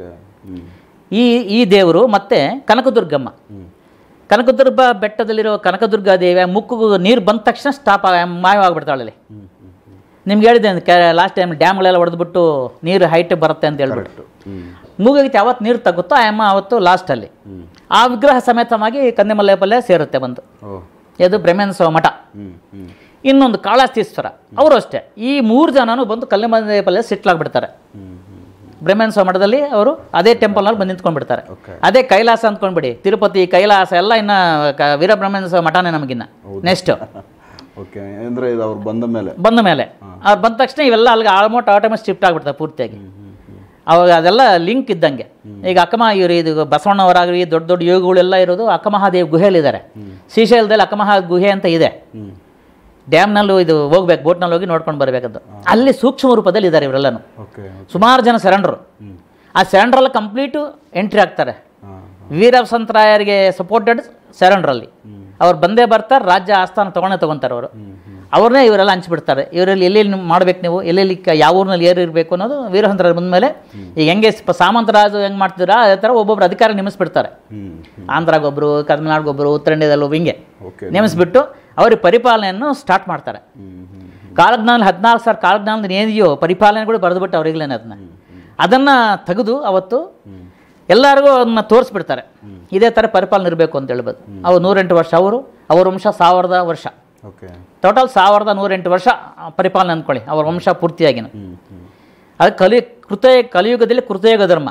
ಈ ಈ ದೇವರು ಮತ್ತು ಕನಕದುರ್ಗಮ್ಮ, ಕನಕದುರ್ಗ ಬೆಟ್ಟದಲ್ಲಿರೋ ಕನಕದುರ್ಗ ದೇವಿ ಮುಕ್ಕು ನೀರು ಬಂದ ತಕ್ಷಣ ಸ್ಟಾಪ್ ಮಾಯವಾಗಿಬಿಡ್ತಾಳೆ ಅಲ್ಲಿ. ನಿಮ್ಗೆ ಹೇಳಿದ್ದೆ ಲಾಸ್ಟ್ ಟೈಮ್ ಡ್ಯಾಮ್ಗಳೆಲ್ಲ ಹೊಡೆದ್ಬಿಟ್ಟು ನೀರು ಹೈಟ್ ಬರುತ್ತೆ ಅಂತ ಹೇಳ್ಬಿಟ್ಟು ಮೂಗೈತೆ ಯಾವತ್ತು ನೀರು ತಗುತ್ತೋ ಆ ಅಮ್ಮ ಅವತ್ತು ಲಾಸ್ಟಲ್ಲಿ ಆ ವಿಗ್ರಹ ಸಮೇತವಾಗಿ ಕಂದಿಮಲ್ಲಾಯಪಲ್ಲೆ ಸೇರುತ್ತೆ ಬಂದು. ಇದು ಬ್ರಹ್ಮೇಂದ್ರ ಸ್ವಾಮಿ ಮಠ. ಇನ್ನೊಂದು ಕಾಳಹಸ್ತೀಶ್ವರ, ಅವರು ಅಷ್ಟೇ. ಈ ಮೂರು ಜನನು ಬಂದು ಕಂದಿಮಲ್ಲಾಯಪಲ್ಲೆ ಸಿಟ್ಲಾಗ್ಬಿಡ್ತಾರೆ. ಬ್ರಹ್ಮೇಂದ್ರ ಸ್ವಾಮಿ ಮಠದಲ್ಲಿ ಅವರು ಅದೇ ಟೆಂಪಲ್ನಲ್ಲಿ ಬಂದು ನಿಂತ್ಕೊಂಡ್ಬಿಡ್ತಾರೆ. ಅದೇ ಕೈಲಾಸ ಅಂದ್ಕೊಂಡ್ಬಿಡಿ, ತಿರುಪತಿ ಕೈಲಾಸ ಎಲ್ಲ ಇನ್ನು ವೀರ ಬ್ರಹ್ಮೇಂದ್ರ ಸ್ವಾಮಿ ಮಠನೇ ನಮಗಿನ್ನ ನೆಕ್ಸ್ಟ್. ಅಂದರೆ ಅವ್ರು ಬಂದ ಮೇಲೆ ಬಂದ ಮೇಲೆ ಅವ್ರು ಬಂದ ತಕ್ಷಣ ಇವೆಲ್ಲ ಅಲ್ಲಿಗೆ ಆಲ್ಮೋಸ್ಟ್ ಆಟೋಮೆಟಿಕ್ ಶಿಫ್ಟ್ ಆಗಿಬಿಡ್ತಾರೆ ಪೂರ್ತಿಯಾಗಿ. ಅವಾಗ ಅದೆಲ್ಲ ಲಿಂಕ್ ಇದ್ದಂಗೆ. ಈಗ ಅಕ್ಕಮ ಇವರು ಇದು ಬಸವಣ್ಣವರಾಗಲಿ ದೊಡ್ಡ ದೊಡ್ಡ ಯೋಗಿಗಳೆಲ್ಲ ಇರೋದು ಅಕ್ಕಮಹಾದೇವಿ ಗುಹೆಯಲ್ಲಿದ್ದಾರೆ. ಶ್ರೀಶೈಲದಲ್ಲಿ ಅಕ್ಕಮಹಾ ಗುಹೆ ಅಂತ ಇದೆ. ಡ್ಯಾಮ್ನಲ್ಲೂ ಇದು ಹೋಗ್ಬೇಕು, ಬೋಟ್ನಲ್ಲಿ ಹೋಗಿ ನೋಡ್ಕೊಂಡು ಬರಬೇಕಂತ. ಅಲ್ಲಿ ಸೂಕ್ಷ್ಮ ರೂಪದಲ್ಲಿ ಇದ್ದಾರೆ ಇವರೆಲ್ಲನು. ಸುಮಾರು ಜನ ಶರಣರು. ಆ ಶರಣರೆಲ್ಲ ಕಂಪ್ಲೀಟು ಎಂಟ್ರಿ ಆಗ್ತಾರೆ. ವೀರವಸಂತರಾಯರಿಗೆ ಸಪೋರ್ಟೆಡ್ ಶರಣರಲ್ಲಿ ಅವ್ರು ಬಂದೇ ಬರ್ತಾರೆ. ರಾಜ್ಯ ಆಸ್ಥಾನ ತೊಗೊಂಡೇ ತೊಗೊತಾರೆ ಅವರು. ಅವ್ರನ್ನೇ ಇವರೆಲ್ಲ ಹಂಚ್ಬಿಡ್ತಾರೆ. ಇವರಲ್ಲಿ ಎಲ್ಲೆಲ್ಲಿ ಮಾಡ್ಬೇಕು, ನೀವು ಎಲ್ಲೆಲ್ಲಿ ಯಾವ ಊರಿನಲ್ಲಿ ಏರು ಇರಬೇಕು ಅನ್ನೋದು ವೀರವಸಂತರಾಯರು ಬಂದ ಮೇಲೆ. ಈಗ ಹೆಂಗೆ ಸಾಮಂತರಾಜು ಹೆಂಗೆ ಮಾಡ್ತಿದ್ದೀರಾ ಅದೇ ಥರ ಒಬ್ಬೊಬ್ರು ಅಧಿಕಾರಿ ನೇಮಿಸ್ಬಿಡ್ತಾರೆ. ಆಂಧ್ರಾಗೊಬ್ಬರು, ಕರ್ನಾಟಕಗೊಬ್ಬರು, ಉತ್ತರ ಇಂಡಿಯಾದಲ್ಲಿ ಹಿಂಗೆ ನೇಮಿಸ್ಬಿಟ್ಟು ಅವ್ರಿಗೆ ಪರಿಪಾಲನೆಯನ್ನು ಸ್ಟಾರ್ಟ್ ಮಾಡ್ತಾರೆ. ಕಾಲಜ್ಞಾನ ಹದಿನಾಲ್ಕು ಸಾವಿರ ಕಾಲಜ್ಞಾನದ ಏನಿದೆಯೋ ಪರಿಪಾಲನೆಗಳು ಬರೆದುಬಿಟ್ಟು ಅವ್ರಿಗೇನೆ ಅದನ್ನ ಅದನ್ನು ತೆಗೆದು ಅವತ್ತು ಎಲ್ಲರಿಗೂ ಅದನ್ನ ತೋರಿಸ್ಬಿಡ್ತಾರೆ. ಇದೇ ಥರ ಪರಿಪಾಲನೆ ಇರಬೇಕು ಅಂತ ಹೇಳ್ಬೋದು. ಅವ್ರು ನೂರೆಂಟು ವರ್ಷ, ಅವರು ಅವ್ರ ವಂಶ ಸಾವಿರದ ವರ್ಷ, ಟೋಟಲ್ ಸಾವಿರದ ನೂರೆಂಟು ವರ್ಷ ಪರಿಪಾಲನೆ ಅಂದ್ಕೊಳ್ಳಿ ಅವ್ರ ವಂಶ ಪೂರ್ತಿಯಾಗಿನ. ಅದು ಕಲಿ ಕೃತ ಕಲಿಯುಗದಲ್ಲಿ ಕೃತಯುಗ ಧರ್ಮ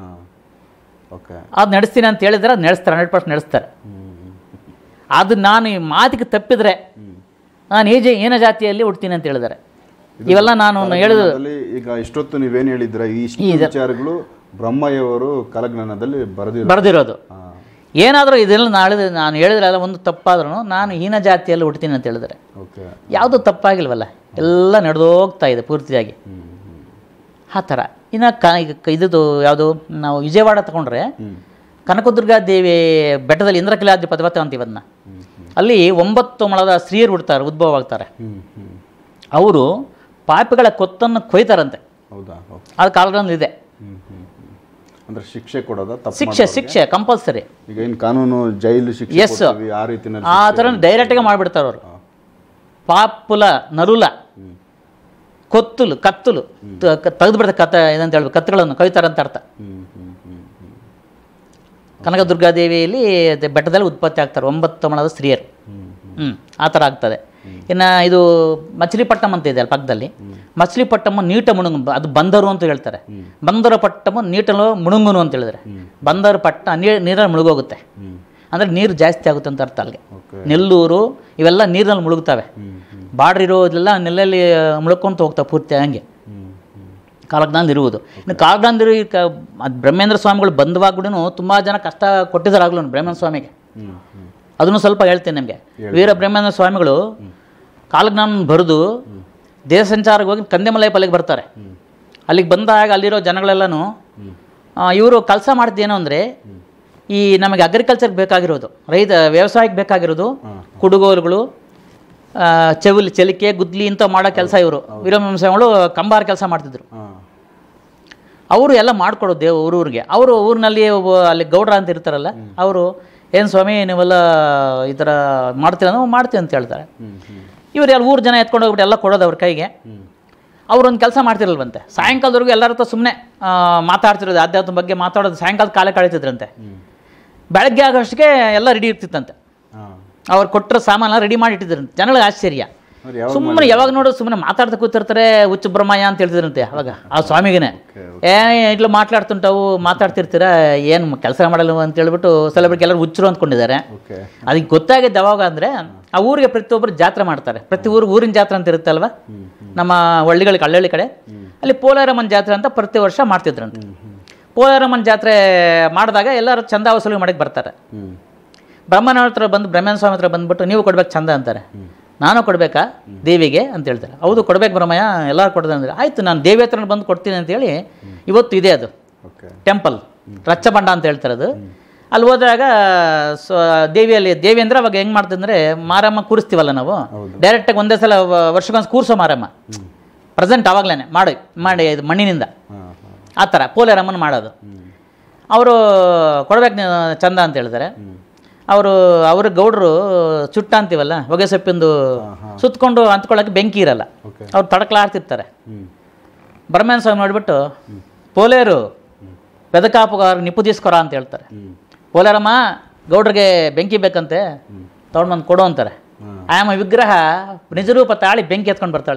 ಅದು ನಡೆಸ್ತೀನಿ ಅಂತ ಹೇಳಿದ್ರೆ ಅದು ನಡೆಸ್ತಾರೆ, ಹಂಡ್ರೆಡ್ ಪರ್ಸೆಂಟ್ ನಡೆಸ್ತಾರೆ. ಅದು ನಾನು ಈ ಮಾತಿಗೆ ತಪ್ಪಿದರೆ ನಾನು ಈಜೆ ಏನ ಜಾತಿಯಲ್ಲಿ ಹುಡ್ತೀನಿ ಅಂತ ಹೇಳಿದ್ದಾರೆ. ಇವೆಲ್ಲ ನಾನು ಹೇಳಿದ ಈಗ ಇಷ್ಟೊತ್ತು ನೀವೇನು ಹೇಳಿದ್ರೆ ಈ ವಿಚಾರಗಳು ಬ್ರಹ್ಮಯ್ಯವರು ಕಾಲಜ್ಞಾನದಲ್ಲಿ ಬರೆದಿರೋ ಬರೆದಿರೋದು. ಏನಾದರೂ ಇದೆಲ್ಲ ನಾಳೆ ನಾನು ಹೇಳಿದ್ರಲ್ಲ ಒಂದು ತಪ್ಪಾದ್ರೂ ನಾನು ಹೀನ ಜಾತಿಯಲ್ಲಿ ಹುಡ್ತೀನಿ ಅಂತ ಹೇಳಿದರೆ ಯಾವುದೂ ತಪ್ಪಾಗಿಲ್ವಲ್ಲ, ಎಲ್ಲ ನಡೆದೋಗ್ತಾ ಇದೆ ಪೂರ್ತಿಯಾಗಿ ಆ ಥರ. ಇನ್ನು ಕ ಇದು ಯಾವುದು ನಾವು ವಿಜಯವಾಡ ತಗೊಂಡ್ರೆ ಕನಕದುರ್ಗಾ ದೇವಿ ಬೆಟ್ಟದಲ್ಲಿ ಇಂದ್ರಕಿಲಾದ್ರಿ ಪದವತ ಅಂತೀವಿ ಅದನ್ನ. ಅಲ್ಲಿ ಒಂಬತ್ತು ಮೊಳದ ಸ್ತ್ರೀಯರು ಹುಡ್ತಾರೆ, ಉದ್ಭವ ಆಗ್ತಾರೆ. ಅವರು ಪಾಪಿಗಳ ಕೊತ್ತನ್ನು ಕೊಯ್ತಾರಂತೆ. ಅದು ಕಾಲದಲ್ಲಿ ಇದೆ. ಅಂದ್ರೆ ಶಿಕ್ಷೆ ಕೊಡೋದ ಶಿಕ್ಷೆ ಶಿಕ್ಷೆ ಕಂಪಲ್ಸರಿ. ಈಗ ಏನು ಕಾನೂನು ಜೈಲು ಶಿಕ್ಷೆ ಎಸ್ ಆ ರೀತಿ ಆ ಥರ ಡೈರೆಕ್ಟಾಗಿ ಮಾಡಿಬಿಡ್ತಾರೆ ಅವರು. ಪಾಪುಲ ನರುಲ ಕೊತ್ತುಲು ಕತ್ತುಲು ತೆಗೆದು ಬಿಡ್ತಾರೆ. ಕತ್ತ ಇದಂತ ಹೇಳ್ಬೇಕು, ಕತ್ತುಗಳನ್ನು ಕೊಯ್ತಾರಂತ ಅರ್ಥ. ಕನಕದುರ್ಗಾದೇವಿಯಲ್ಲಿ ಬೆಟ್ಟದಲ್ಲಿ ಉತ್ಪತ್ತಿ ಆಗ್ತಾರೆ ಒಂಬತ್ತು ಮೊಳದ ಸ್ತ್ರೀಯರು. ಹ್ಞೂ ಆ ಥರ ಆಗ್ತದೆ. ಇನ್ನು ಇದು ಮಚಿಲಿಪಟ್ಟಂ ಅಂತ ಇದೆ ಅಲ್ಲಿ ಪಕ್ಕದಲ್ಲಿ. ಮಚಿಲಿಪಟ್ಟಮ್ಮ ನೀಟ ಮುಣುಗು, ಅದು ಬಂದರು ಅಂತ ಹೇಳ್ತಾರೆ. ಬಂದರ ಪಟ್ಟಮ ನೀಟಲು ಮುಣುಗುನು ಅಂತ ಹೇಳಿದ್ರೆ ಬಂದರ ಪಟ್ಟ ನೀರು ನೀರಲ್ಲಿ ಮುಳುಗೋಗುತ್ತೆ. ಅಂದರೆ ನೀರು ಜಾಸ್ತಿ ಆಗುತ್ತೆ ಅಂತ ಅರ್ಥ. ಅಲ್ಲಿಗೆ ನೆಲ್ಲೂರು ಇವೆಲ್ಲ ನೀರಿನಲ್ಲಿ ಮುಳುಗ್ತವೆ. ಬಾರ್ಡ್ರ್ ಇರೋದೆಲ್ಲ ನೆಲ್ಲಲ್ಲಿ ಮುಳ್ಕೊಂತ ಹೋಗ್ತಾ ಪೂರ್ತಿ ಹಂಗೆ ಕಾಲಜ್ಞಾನ ಇರುವುದು. ಇನ್ನು ಕಾಲಜ್ಞಾನ ಇರು ಕ ಅದು ಬ್ರಹ್ಮೇಂದ್ರ ಸ್ವಾಮಿಗಳು ಬಂದವಾಗ ಕೂಡ ತುಂಬ ಜನ ಕಷ್ಟ ಕೊಟ್ಟಿದ್ದಾರೆ ಆಗ್ಲೂ ಬ್ರಹ್ಮೇಂದ್ರ ಸ್ವಾಮಿಗೆ. ಅದನ್ನು ಸ್ವಲ್ಪ ಹೇಳ್ತೀನಿ ನಿಮಗೆ. ವೀರ ಬ್ರಹ್ಮೇಂದ್ರ ಸ್ವಾಮಿಗಳು ಕಾಲಜ್ಞಾನ ಬರೆದು ದೇಶ ಸಂಚಾರಕ್ಕೆ ಹೋಗಿ ಕಂದೆಮಲೈ ಪಲ್ಲಿಗೆ ಬರ್ತಾರೆ. ಅಲ್ಲಿಗೆ ಬಂದಾಗ ಅಲ್ಲಿರೋ ಜನಗಳೆಲ್ಲನೂ ಇವರು ಕೆಲಸ ಮಾಡಿದ್ದೇನು ಅಂದರೆ ಈ ನಮಗೆ ಅಗ್ರಿಕಲ್ಚರ್ಗೆ ಬೇಕಾಗಿರೋದು, ರೈತ ವ್ಯವಸಾಯಕ್ಕೆ ಬೇಕಾಗಿರೋದು ಕುಡುಗೋಲುಗಳು, ಚೆವಿಲ್ ಚೆಲಿಕೆ ಗುದ್ಲಿ ಇಂಥ ಮಾಡೋ ಕೆಲಸ ಇವರು ವೀರಬ್ರಹ್ಮೇಂದ್ರ ಸ್ವಾಮಿಗಳು ಕಂಬಾರ ಕೆಲಸ ಮಾಡ್ತಿದ್ರು. ಅವರು ಎಲ್ಲ ಮಾಡಿಕೊಡೋದು ದೇವ್ ಊರೂರಿಗೆ. ಅವರು ಊರಿನಲ್ಲಿ ಅಲ್ಲಿ ಗೌಡ್ರ ಅಂತ ಇರ್ತಾರಲ್ಲ, ಅವರು ಏನು ಸ್ವಾಮಿ ನೀವೆಲ್ಲ ಈ ಥರ ಮಾಡ್ತೀರ ನಾವು ಮಾಡ್ತೀವಿ ಅಂತ ಹೇಳ್ತಾರೆ. ಇವರು ಎಲ್ಲ ಊರು ಜನ ಎತ್ಕೊಂಡು ಹೋಗ್ಬಿಟ್ಟು ಎಲ್ಲ ಕೊಡೋದು ಅವ್ರ ಕೈಗೆ. ಅವರೊಂದು ಕೆಲಸ ಮಾಡ್ತಿರಲ್ವಂತೆ, ಸಾಯಂಕಾಲದವರೆಗೂ ಎಲ್ಲರ ಹತ್ರ ಸುಮ್ಮನೆ ಮಾತಾಡ್ತಿರೋದು, ಅಧ್ಯಾತ್ಮ ಬಗ್ಗೆ ಮಾತಾಡೋದು, ಸಾಯಂಕಾಲ ಕಾಲೇ ಕಳೀತಿದ್ರಂತೆ. ಬೆಳಗ್ಗೆ ಆಗೋಷ್ಟಕ್ಕೆ ಎಲ್ಲ ರೆಡಿ ಇರ್ತಿತ್ತಂತೆ. ಅವ್ರು ಕೊಟ್ಟರೆ ಸಾಮಾನೆಲ್ಲ ರೆಡಿ ಮಾಡಿ ಇಟ್ಟಿದ್ರಂತೆ. ಜನಗಳಿಗೆ ಆಶ್ಚರ್ಯ, ಸುಮ್ಮನೆ ಯಾವಾಗ ನೋಡೋದು ಸುಮ್ಮನೆ ಮಾತಾಡ್ತಾ ಕೂತಿರ್ತಾರೆ, ಹುಚ್ಚು ಬ್ರಹ್ಮಯ್ಯ ಅಂತ ಹೇಳ್ತಿದ್ರಂತೆ ಅವಾಗ ಆ ಸ್ವಾಮಿಗೇನೆ. ಏ ಇಟ್ಲು ಮಾತಾಡ್ತುಂಟಾವು ಮಾತಾಡ್ತಿರ್ತೀರ ಏನು ಕೆಲಸ ಮಾಡಲ್ಲ ಅಂತ ಹೇಳ್ಬಿಟ್ಟು ಸೆಲೆಬ್ರಿಟಿ ಎಲ್ಲರೂ ಹುಚ್ಚರು ಅಂದ್ಕೊಂಡಿದ್ದಾರೆ. ಅದಕ್ಕೆ ಗೊತ್ತಾಗಿದ್ದು ಯಾವಾಗ ಅಂದರೆ ಆ ಊರಿಗೆ ಪ್ರತಿಯೊಬ್ಬರು ಜಾತ್ರೆ ಮಾಡ್ತಾರೆ. ಪ್ರತಿ ಊರಿಗೆ ಊರಿನ ಜಾತ್ರೆ ಅಂತ ಇರುತ್ತಲ್ವ ನಮ್ಮ ಹಳ್ಳಿಗಳಿಗೆ, ಹಳ್ಳಿ ಕಡೆ ಅಲ್ಲಿ ಪೋಲಾರಮ್ಮನ ಜಾತ್ರೆ ಅಂತ ಪ್ರತಿ ವರ್ಷ ಮಾಡ್ತಿದ್ರಂತೆ. ಪೋಲಾರಮ್ಮನ ಜಾತ್ರೆ ಮಾಡಿದಾಗ ಎಲ್ಲರೂ ಚಂದ ವಸೂಲಿ ಮಾಡಕ್ಕೆ ಬರ್ತಾರೆ. ಬ್ರಹ್ಮನ ಹತ್ರ ಬಂದು ಬ್ರಹ್ಮೇಂದ್ರ ಸ್ವಾಮಿ ಹತ್ರ ಬಂದುಬಿಟ್ಟು ನೀವು ಕೊಡ್ಬೇಕು ಚಂದ ಅಂತಾರೆ. ನಾನು ಕೊಡಬೇಕಾ ದೇವಿಗೆ ಅಂತ ಹೇಳ್ತಾರೆ. ಹೌದು ಕೊಡ್ಬೇಕು ಬ್ರಹ್ಮಯ್ಯ, ಎಲ್ಲರೂ ಕೊಡ್ದೆ ಅಂದರೆ ಆಯಿತು ನಾನು ದೇವಿ ಹತ್ರ ಬಂದು ಕೊಡ್ತೀನಿ ಅಂತೇಳಿ ಇವತ್ತು ಇದೆ ಅದು ಟೆಂಪಲ್, ರಚ್ಚಬಂಡ ಅಂತ ಹೇಳ್ತಾರೆ ಅದು. ಅಲ್ಲಿ ಹೋದಾಗ ಸ್ವ ದೇವಿಯಲ್ಲಿ ದೇವಿ ಅಂದರೆ ಅವಾಗ ಹೆಂಗೆ ಮಾಡ್ತಿದ್ರೆ ಮಾರಮ್ಮ ಕೂರಿಸ್ತೀವಲ್ಲ ನಾವು, ಡೈರೆಕ್ಟಾಗಿ ಒಂದೇ ಸಲ ವರ್ಷಕ್ಕೊಂದು ಕೂರಿಸೋ ಮಾರಮ್ಮ ಪ್ರೆಸೆಂಟ್ ಆವಾಗಲೇ ಮಾಡಿ ಮಾಡಿ ಇದು ಮಣ್ಣಿನಿಂದ ಆ ಥರ ಪೋಲೇರಮ್ಮನ ಮಾಡೋದು. ಅವರು ಕೊಡ್ಬೇಕು ನೀವು ಚಂದ ಅಂತ ಹೇಳ್ತಾರೆ. ಅವರು ಅವ್ರ ಗೌಡರು ಚುಟ್ಟ ಅಂತೀವಲ್ಲ ಹೊಗೆ ಸೊಪ್ಪಿಂದು ಸುತ್ತಕೊಂಡು ಅಂತ್ಕೊಳ್ಳೋಕೆ ಬೆಂಕಿ ಇರಲ್ಲ, ಅವ್ರು ತಡಕಲಾಡ್ತಿರ್ತಾರೆ. ಬ್ರಹ್ಮೇಂದ್ರ ಸ್ವಾಮಿ ನೋಡಿಬಿಟ್ಟು ಪೋಲೇರು ಬೆದಕಾಪುಗಾರ ನಿಪುದಿಸ್ಕೊರ ಅಂತ ಹೇಳ್ತಾರೆ. ಪೋಲೇರಮ್ಮ ಗೌಡ್ರಿಗೆ ಬೆಂಕಿ ಬೇಕಂತೆ ತೊಗೊಂಡು ಬಂದು ಕೊಡು ಅಂತಾರೆ. ಆಯಮ್ಮ ವಿಗ್ರಹ ನಿಜರೂಪ ತಾಳಿ ಬೆಂಕಿ ಎತ್ಕೊಂಡು ಬರ್ತಾಳೆ.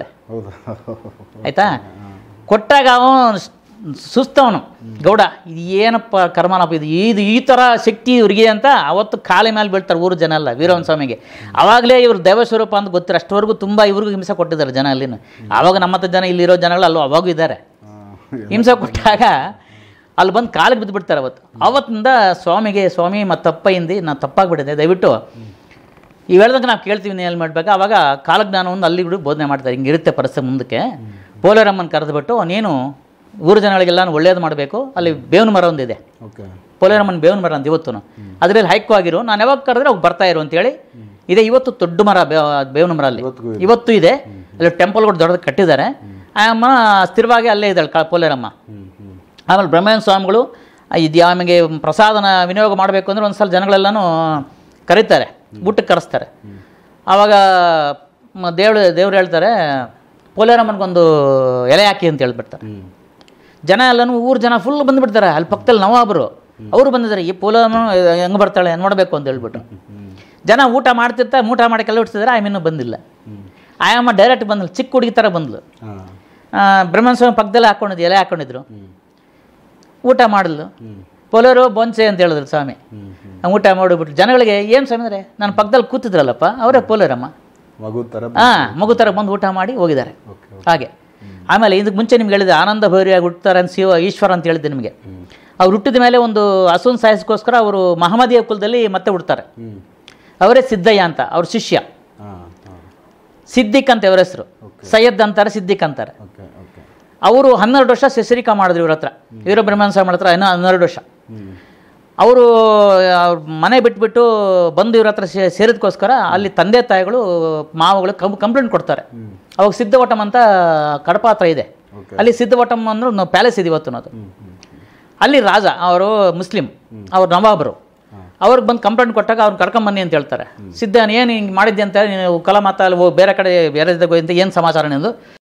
ಆಯಿತಾ, ಕೊಟ್ಟಾಗ ಅವನು ಸುಸ್ತವನು ಗೌಡ, ಇದು ಏನಪ್ಪ ಕರ್ಮನಪ್ಪ, ಇದು ಇದು ಈ ಥರ ಶಕ್ತಿ ಇವ್ರಿಗೆ ಅಂತ ಅವತ್ತು ಕಾಲಿ ಮೇಲೆ ಬೀಳ್ತಾರೆ ಊರು ಜನ ಎಲ್ಲ ವೀರಬ್ರಹ್ಮೇಂದ್ರ ಸ್ವಾಮಿಗೆ. ಆವಾಗಲೇ ಇವ್ರು ದೈವ ಸ್ವರೂಪ ಅಂತ ಗೊತ್ತಿರ ಅಷ್ಟವರೆಗೂ ತುಂಬ ಇವ್ರಿಗೂ ಹಿಂಸೆ ಕೊಟ್ಟಿದ್ದಾರೆ ಜನ ಅಲ್ಲಿನ. ಆವಾಗ ನಮ್ಮತ್ತ ಜನ ಇಲ್ಲಿರೋ ಜನಗಳು ಅಲ್ಲೂ ಅವಾಗೂ ಇದ್ದಾರೆ. ಹಿಂಸೆ ಕೊಟ್ಟಾಗ ಅಲ್ಲಿ ಬಂದು ಕಾಲಿಗೆ ಬಿದ್ದುಬಿಡ್ತಾರೆ ಅವತ್ತು. ಅವತ್ತಿಂದ ಸ್ವಾಮಿಗೆ ಸ್ವಾಮಿ ಮತ್ತು ತಪ್ಪೈಂದು ನಾನು ತಪ್ಪಾಗಿಬಿಟ್ಟಿದೆ, ದಯವಿಟ್ಟು ಇವು ಹೇಳ್ದಾಗ ನಾವು ಕೇಳ್ತೀವಿ ನೀವು ಎಲ್ಲಿ ಮಾಡಬೇಕು. ಆವಾಗ ಕಾಲಜ್ಞಾನವನ್ನು ಅಲ್ಲಿ ಕೂಡ ಬೋಧನೆ ಮಾಡ್ತಾರೆ. ಹಿಂಗೆ ಇರುತ್ತೆ ಪರಿಸ್ಥಿತಿ ಮುಂದಕ್ಕೆ. ಪೋಲೇರಮ್ಮನ ಕರೆದುಬಿಟ್ಟು ನೀನು ಊರು ಜನಗಳಿಗೆಲ್ಲ ಒಳ್ಳೇದು ಮಾಡಬೇಕು. ಅಲ್ಲಿ ಬೇವಿನ ಮರ ಒಂದಿದೆ, ಪೋಲೇರಮ್ಮನ ಬೇವಿನ ಮರ ಅಂತ ಇವತ್ತು ಅದರಲ್ಲಿ ಹೈಕವಾಗಿರು, ನಾನು ಯಾವಾಗ ಕರೆದ್ರೆ ಅವಾಗ ಬರ್ತಾ ಇರು ಅಂತೇಳಿ ಇದೆ. ಇವತ್ತು ದೊಡ್ಡ ಮರ ಬೇವಿನ ಮರ ಅಲ್ಲಿ ಇವತ್ತು ಇದೆ. ಅಲ್ಲಿ ಟೆಂಪಲ್ಗಳು ದೊಡ್ಡದು ಕಟ್ಟಿದ್ದಾರೆ. ಆಯಮ್ಮ ಸ್ಥಿರವಾಗಿ ಅಲ್ಲೇ ಇದ್ದಾಳೆ ಕಾ ಪೋಲೇರಮ್ಮ. ಆಮೇಲೆ ಬ್ರಹ್ಮೇಂದ್ರ ಸ್ವಾಮಿಗಳು ಇದು ಆಮೇಲೆ ಪ್ರಸಾದನ ವಿನಿಯೋಗ ಮಾಡಬೇಕು ಅಂದರೆ ಒಂದು ಸಲ ಜನಗಳೆಲ್ಲನೂ ಕರೀತಾರೆ, ಊಟಕ್ಕೆ ಕರೆಸ್ತಾರೆ. ಆವಾಗ ದೇವ್ರು ದೇವ್ರು ಹೇಳ್ತಾರೆ ಪೋಲೇರಮ್ಮನಿಗೊಂದು ಎಲೆ ಹಾಕಿ ಅಂತ ಹೇಳ್ಬಿಡ್ತಾರೆ. ಜನ ಎಲ್ಲನೂ ಊರು ಜನ ಫುಲ್ ಬಂದುಬಿಡ್ತಾರೆ. ಅಲ್ಲಿ ಪಕ್ಕದಲ್ಲಿ ನವಾಬರು ಅವರು ಬಂದಿದ್ದಾರೆ, ಈ ಪೋಲೇರಮ್ಮ ಹೆಂಗೆ ಬರ್ತಾಳೆ ನೋಡಬೇಕು ಅಂತ ಹೇಳ್ಬಿಟ್ಟು ಜನ ಊಟ ಮಾಡ್ತಿರ್ತಾರೆ. ಊಟ ಮಾಡೋಕ್ಕೆಲ್ಲ ಇಡ್ತಿದ್ದಾರೆ. ಆಯಮ್ಮಿನ್ನೂ ಬಂದಿಲ್ಲ. ಆಯಮ್ಮ ಡೈರೆಕ್ಟ್ ಬಂದಳು, ಚಿಕ್ಕ ಹುಡುಗಿ ಥರ ಬಂದಳು. ಬ್ರಹ್ಮೇಂದ್ರ ಸ್ವಾಮಿ ಪಕ್ಕದಲ್ಲೇ ಹಾಕ್ಕೊಂಡಿದ್ದು ಎಲೆ ಹಾಕ್ಕೊಂಡಿದ್ರು. ಊಟ ಮಾಡಿದ್ಲು. ಪೋಲೇರು ಬೊಂಚೆ ಅಂತ ಹೇಳಿದ್ರು ಸ್ವಾಮಿ. ಊಟ ಮಾಡಿಬಿಟ್ಟು ಜನಗಳಿಗೆ ಏನು ಸ್ವಾಮಿ ಅಂದರೆ ನನ್ನ ಪಕ್ಕದಲ್ಲಿ ಕೂತಿದ್ರಲ್ಲಪ್ಪ ಅವರೇ ಪೋಲೇರಮ್ಮ, ಹಾಂ ಮಗು ಥರ ಬಂದು ಊಟ ಮಾಡಿ ಹೋಗಿದ್ದಾರೆ. ಹಾಗೆ ಆಮೇಲೆ ಇದಕ್ಕೆ ಮುಂಚೆ ನಿಮ್ಗೆ ಹೇಳಿದೆ ಆನಂದ ಭೈರಿಯಾಗಿ ಹುಟ್ಟುತ್ತಾರೆ ಅಂತ ಶಿವ ಈಶ್ವರ ಅಂತ ಹೇಳಿದ್ದೆ ನಿಮಗೆ. ಅವ್ರು ಹುಟ್ಟಿದ ಮೇಲೆ ಒಂದು ಹಸುನ್ ಸಾಯಿಸ್ಕೋಸ್ಕರ ಅವರು ಮಹಮ್ಮದೀಯ ಕುಲದಲ್ಲಿ ಮತ್ತೆ ಹುಡ್ತಾರೆ. ಅವರೇ ಸಿದ್ದಯ್ಯ ಅಂತ ಅವ್ರ ಶಿಷ್ಯ. ಸಿದ್ದಿಕ್ ಅಂತ ಇವರ ಹೆಸರು, ಸೈಯದ್ ಅಂತಾರೆ, ಸಿದ್ದಿಕ್ ಅಂತಾರೆ. ಅವರು ಹನ್ನೆರಡು ವರ್ಷ ಶಶರಿಕ ಮಾಡಿದ್ರು ಇವ್ರ ಹತ್ರ, ವೀರಬ್ರಹ್ಮೇಂದ್ರ ಸ್ವಾಮಿ ಹತ್ರ ಇನ್ನೂ ಹನ್ನೆರಡು ವರ್ಷ. ಅವರು ಅವ್ರ ಮನೆ ಬಿಟ್ಬಿಟ್ಟು ಬಂದು ಇವ್ರ ಹತ್ರ ಸೇರಿದಕ್ಕೋಸ್ಕರ ಅಲ್ಲಿ ತಂದೆ ತಾಯಿಗಳು ಮಾವುಗಳು ಕಂ ಕಂಪ್ಲೇಂಟ್ ಕೊಡ್ತಾರೆ. ಅವಾಗ ಸಿದ್ಧವಟಂ ಅಂತ ಕಡಪ ಹತ್ರ ಇದೆ, ಅಲ್ಲಿ ಸಿದ್ಧವಟಂ ಅಂದ್ರೆ ನಾವು ಪ್ಯಾಲೇಸ್ ಇದೆ ಇವತ್ತು. ಅದು ಅಲ್ಲಿ ರಾಜ ಅವರು ಮುಸ್ಲಿಂ, ಅವ್ರು ನವಾಬರು. ಅವ್ರಿಗೆ ಬಂದು ಕಂಪ್ಲೇಂಟ್ ಕೊಟ್ಟಾಗ ಅವ್ರು ಕರ್ಕೊಂಬನ್ನಿ ಅಂತ ಹೇಳ್ತಾರೆ. ಸಿದ್ಧ ಏನು ಹಿಂಗೆ ಮಾಡಿದ್ದೆ ಅಂತ ನೀವು ಕಲ ಮಾತ ಅಲ್ಲಿ ಬೇರೆ ಕಡೆ ಬೇರೆ ಅಂತ ಏನು ಸಮಾಚಾರ ನಿಂದು